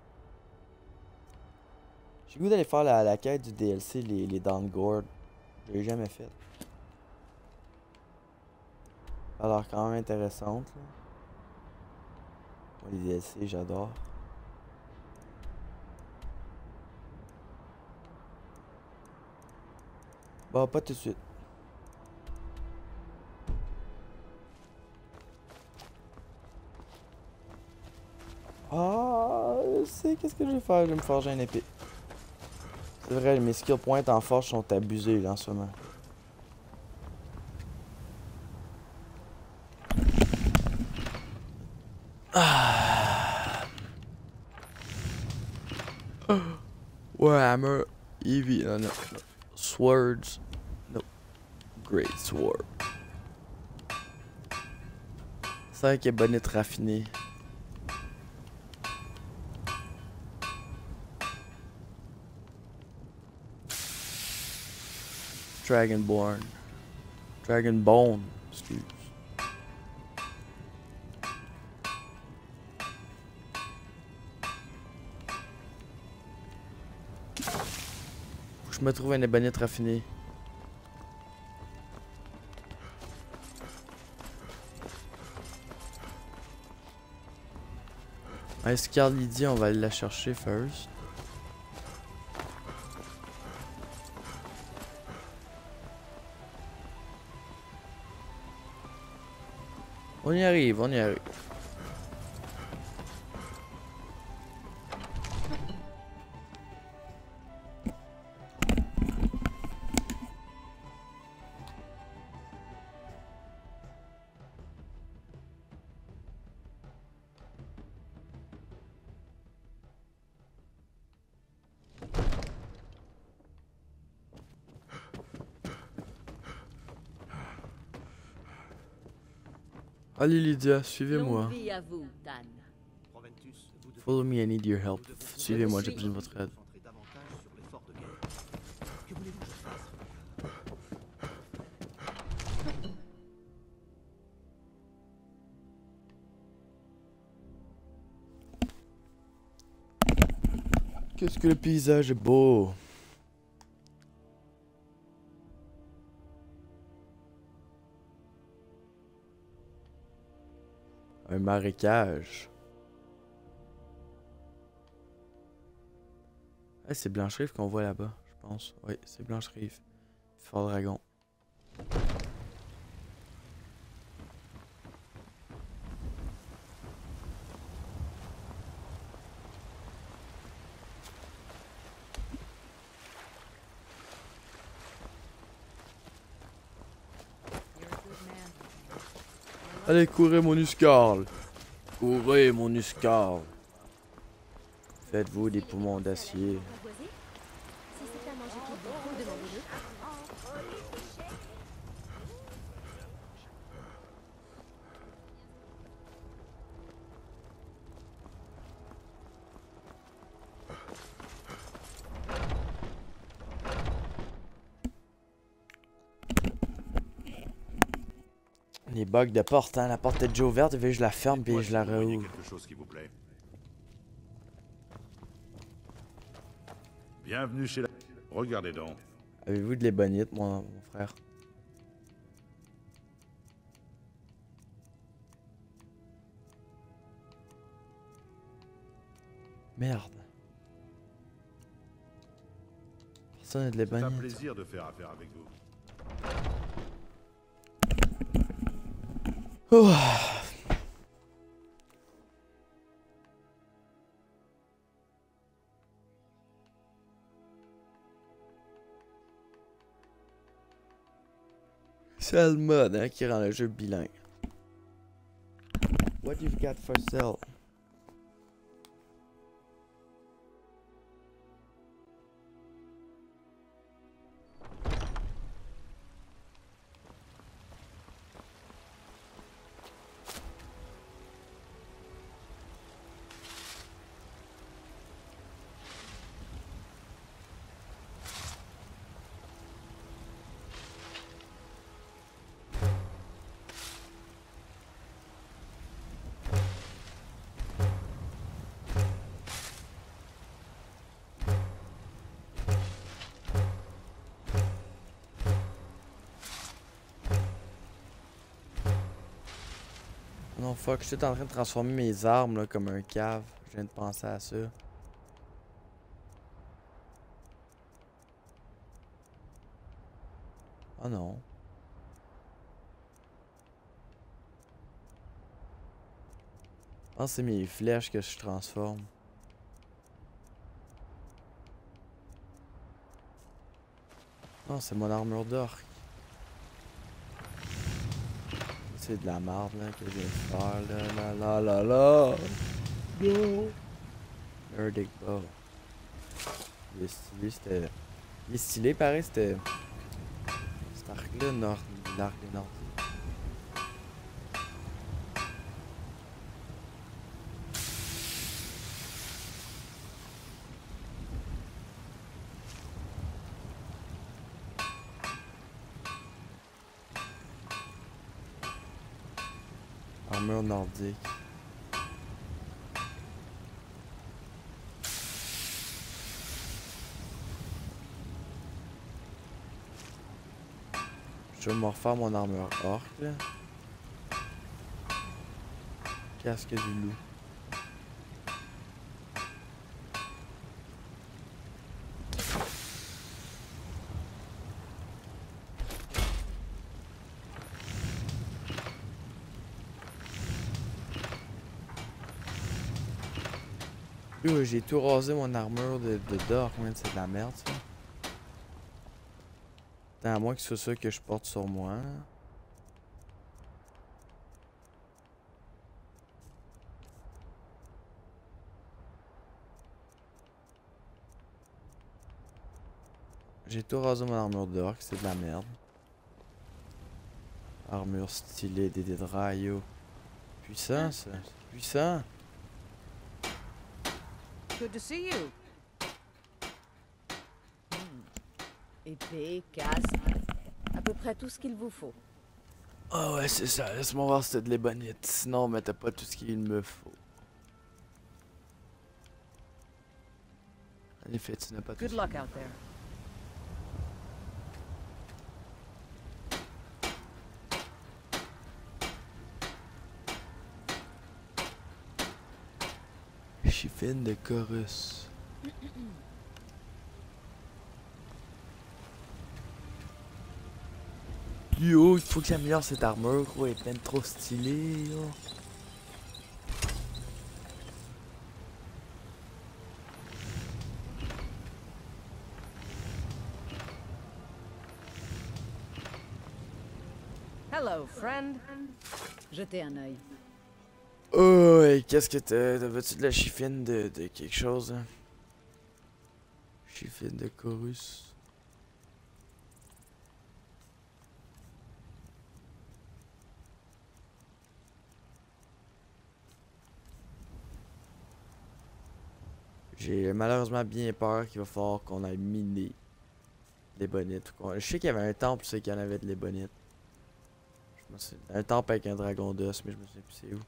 J'ai le goût d'aller faire la quête du DLC, les Downgord. Je l'ai jamais fait. Ça a l'air quand même intéressante. Là. Moi, les DLC, j'adore. Bon, pas tout de suite. Ah, je sais qu'est-ce que je vais faire. Je vais me forger une épée. C'est vrai, mes skill points en forge sont abusés là, en ce moment. Warhammer, Eevee, no. Swords, no. Great Sword. C'est vrai qu'il est bonnet raffiné. Dragonbone, excuse. Faut que je me trouve un ébonite raffiné. Scar Lydie, on va aller la chercher first. On y arrive, on y arrive. Allez Lydia, suivez-moi. Follow me, I need your help. Suivez-moi, j'ai besoin de votre aide. Qu'est-ce que le paysage est beau. Un marécage. Ah, c'est Blanche-Rive qu'on voit là-bas, je pense. Oui, c'est Blanche-Rive. Fort Dragon. Allez, courez mon Uscarl. Courez mon Uscarl. Faites-vous des poumons d'acier. Les bugs de porte, hein. La porte est déjà ouverte, je la ferme puis je la rouvre. Quelque chose qui vous plaît. Bienvenue chez la... Regardez donc. Avez-vous de l'ébonite, mon frère? Merde. Personne n'a de C'est un l'ébonite. plaisir de faire affaire avec vous. Oh. C'est le mode hein, qui rend le jeu bilingue. What you've got for sale? Non, fuck, je suis en train de transformer mes armes là, comme un cave. Je viens de penser à ça. Oh non. Je pense que c'est mes flèches que je transforme. Non, c'est mon armure d'orc. C'est de la merde là que je viens de faire là, là. No. Nordic Bow. Il est stylé, c'était... Il est stylé pareil, c'était... Cet arc là, l'arc des Nordiques. Armure nordique. Je vais me refaire mon armure orc là. Casque du loup. Yo, j'ai tout rasé mon armure de d'or, man, c'est de la merde ça. Attends, à moins que ce soit ça que je porte sur moi. J'ai tout rasé mon armure d'or, c'est de la merde. Armure stylée des dédrailles. Puissant ça, c'est puissant. Good to see you. Épée, casque, à peu près tout ce qu'il vous faut. Ah ouais, c'est ça. Laisse-moi voir si t'as de l'ébonite. Sinon, mais t'as pas tout ce qu'il me faut. En effet, tu n'as pas Good tout. luck out there. Chiffine de Chorus. Yo, il faut que j'améliore cette armure, gros, elle est pleine trop stylée, là. Hello, friend. Jetez un œil. Oh, et qu'est-ce que t'as? Veux-tu de la chiffine de quelque chose, hein? Chiffine de Chorus. J'ai malheureusement bien peur qu'il va falloir qu'on aille miner les bonites. Je sais qu'il y avait un temple, c'est qu'il y en avait de les bonites. Un temple avec un dragon d'os, mais je me souviens plus c'est où.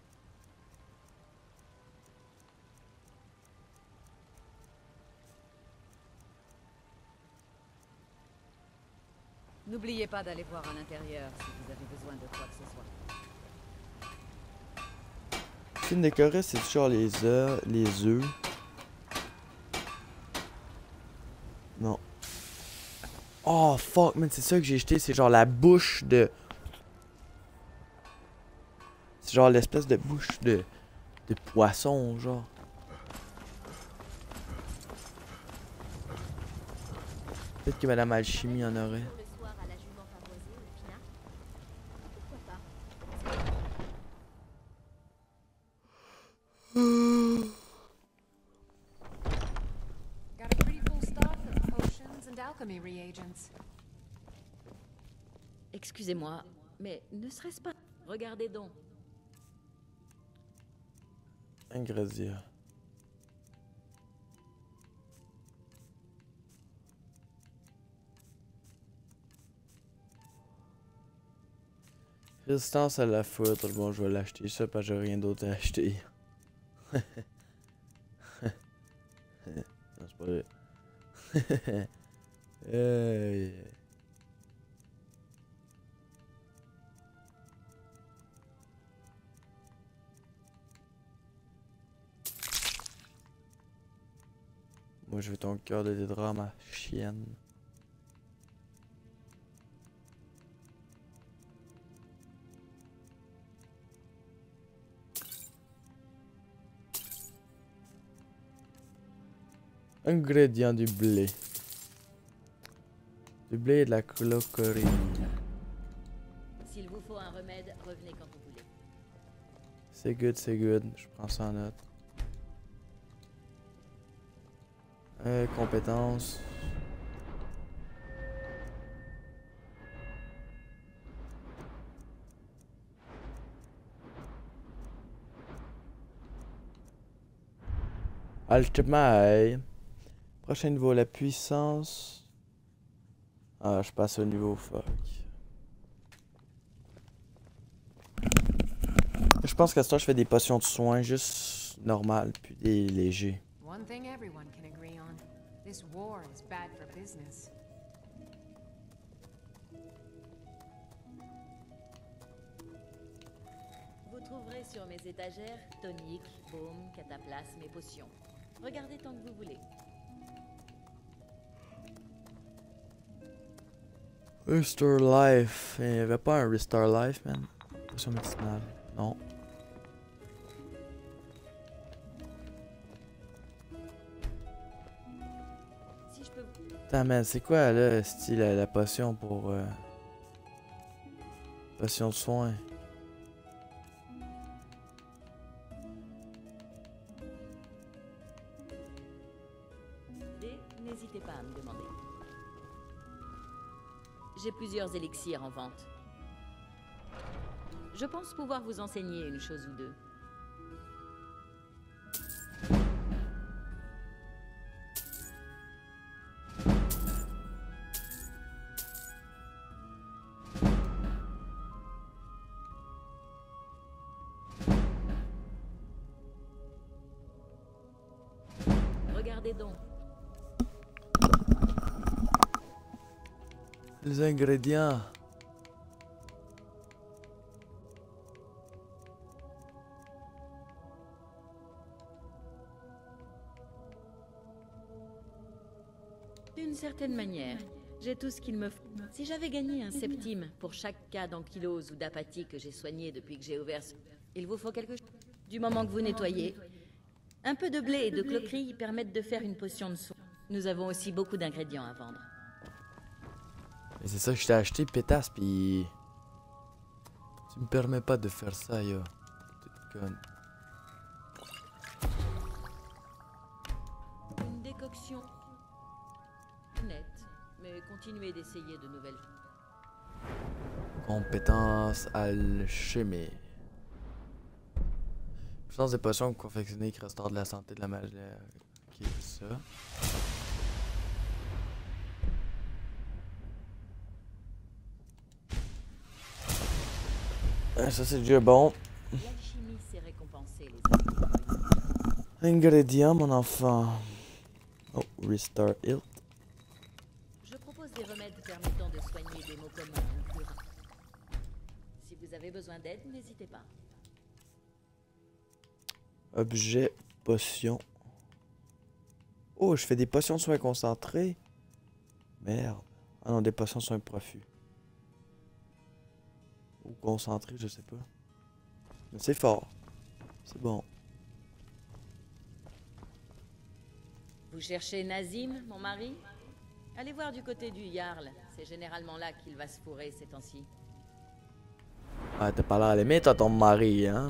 N'oubliez pas d'aller voir à l'intérieur si vous avez besoin de quoi que ce soit. Chiffine de Chorus, c'est toujours les œufs. Non. Oh fuck, man, c'est ça que j'ai jeté. C'est genre la bouche de. C'est genre l'espèce de bouche de poisson, genre. Peut-être que Madame Alchimie en aurait. Le soir à la jument pavoisée au pinard. Pourquoi pas? Got a pretty full stock of potions and alchemy reagents. Excusez-moi, mais ne serait-ce pas... Regardez donc. Ingrédients. Résistance à la foudre. Bon, je vais l'acheter ça parce que j'ai rien d'autre à acheter. Non, c'est pas vrai. Aïe. Moi, je veux ton cœur de Dédra, ma chienne. Ingrédients du blé. Du blé et de la clocorine. S'il vous faut un remède, revenez quand vous voulez. C'est good, c'est good. Je prends ça en note. Compétences. Ultimate. Prochain niveau, la puissance. Ah, je passe au niveau fuck. Je pense qu'à ce temps, je fais des potions de soins juste normales, puis des légers. One thing everyone can agree on. This war is bad for business. Vous trouverez sur mes étagères toniques, baumes, cataplasmes et potions. Regardez tant que vous voulez. Restore Life. Il n'y avait pas un Restore Life, man. Potion médicinale. Non. Si je peux... Putain, man, c'est quoi, là, style, la potion pour... Potion de soin. N'hésitez pas à me demander. J'ai plusieurs élixirs en vente. Je pense pouvoir vous enseigner une chose ou deux. Regardez donc. Les ingrédients. D'une certaine manière, j'ai tout ce qu'il me faut. Si j'avais gagné un septime pour chaque cas d'ankylose ou d'apathie que j'ai soigné depuis que j'ai ouvert ce... Il vous faut quelque chose. Du moment que vous nettoyez, un peu de blé et de cloquerie permettent de faire une potion de soin. Nous avons aussi beaucoup d'ingrédients à vendre. Et c'est ça que je t'ai acheté, pétasse, pis... Tu me permets pas de faire ça, yo. Petite conne. Une décoction nette, mais continuez d'essayer de nouvelles. Compétence alchimie. Puissance des potions confectionnées qui restaurent de la santé de la magie. Ok, ça. Ça c'est déjà bon. L'alchimie s'est récompensée, les Ingrédients, mon enfant. Oh, restore health. Je propose des remèdes permettant de soigner des maux communs ou plus rares. Si vous avez besoin d'aide, n'hésitez pas. Objet, potion. Oh, je fais des potions de soins concentrés. Merde. Ah non, des potions de soins profus. Ou concentrés, je sais pas. Mais c'est fort. C'est bon. Vous cherchez Nazim, mon mari? Allez voir du côté du Jarl. C'est généralement là qu'il va se fourrer ces temps-ci. Ah, t'as pas l'air d'aimer, toi, ton mari, hein?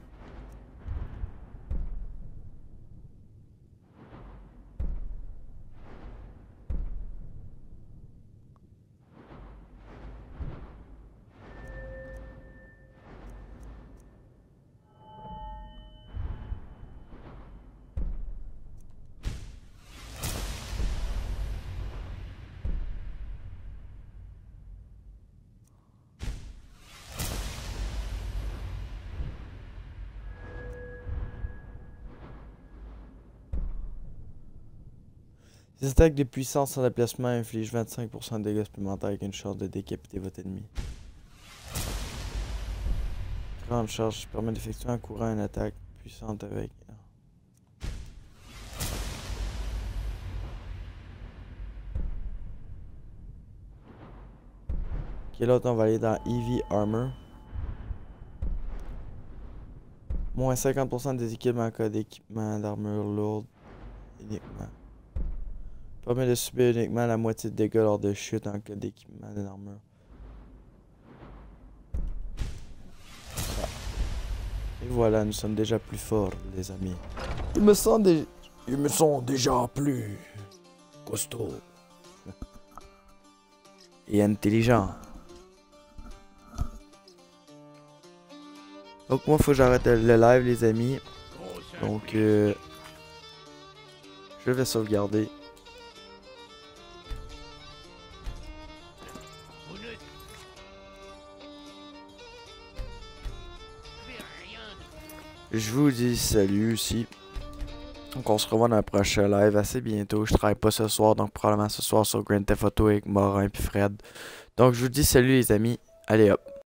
Les attaques de puissance sans déplacement infligent 25% de dégâts supplémentaires avec une chance de décapiter votre ennemi. Grande charge permet d'effectuer en courant une attaque puissante avec... Ok, l'autre on va aller dans Heavy Armor. Moins 50% des équipements en cas d'équipement d'armure lourde uniquement. Permet de subir uniquement la moitié de dégâts lors de chute en cas d'équipement d'armure. Et voilà, nous sommes déjà plus forts, les amis. Ils me sont déjà plus costauds. Et intelligents. Donc moi, faut que j'arrête le live, les amis. Donc, je vais sauvegarder. Je vous dis salut aussi. Donc on se revoit dans le prochain live assez bientôt. Je travaille pas ce soir, donc probablement ce soir sur Grand Theft Auto avec Morin et Fred. Donc je vous dis salut les amis. Allez hop.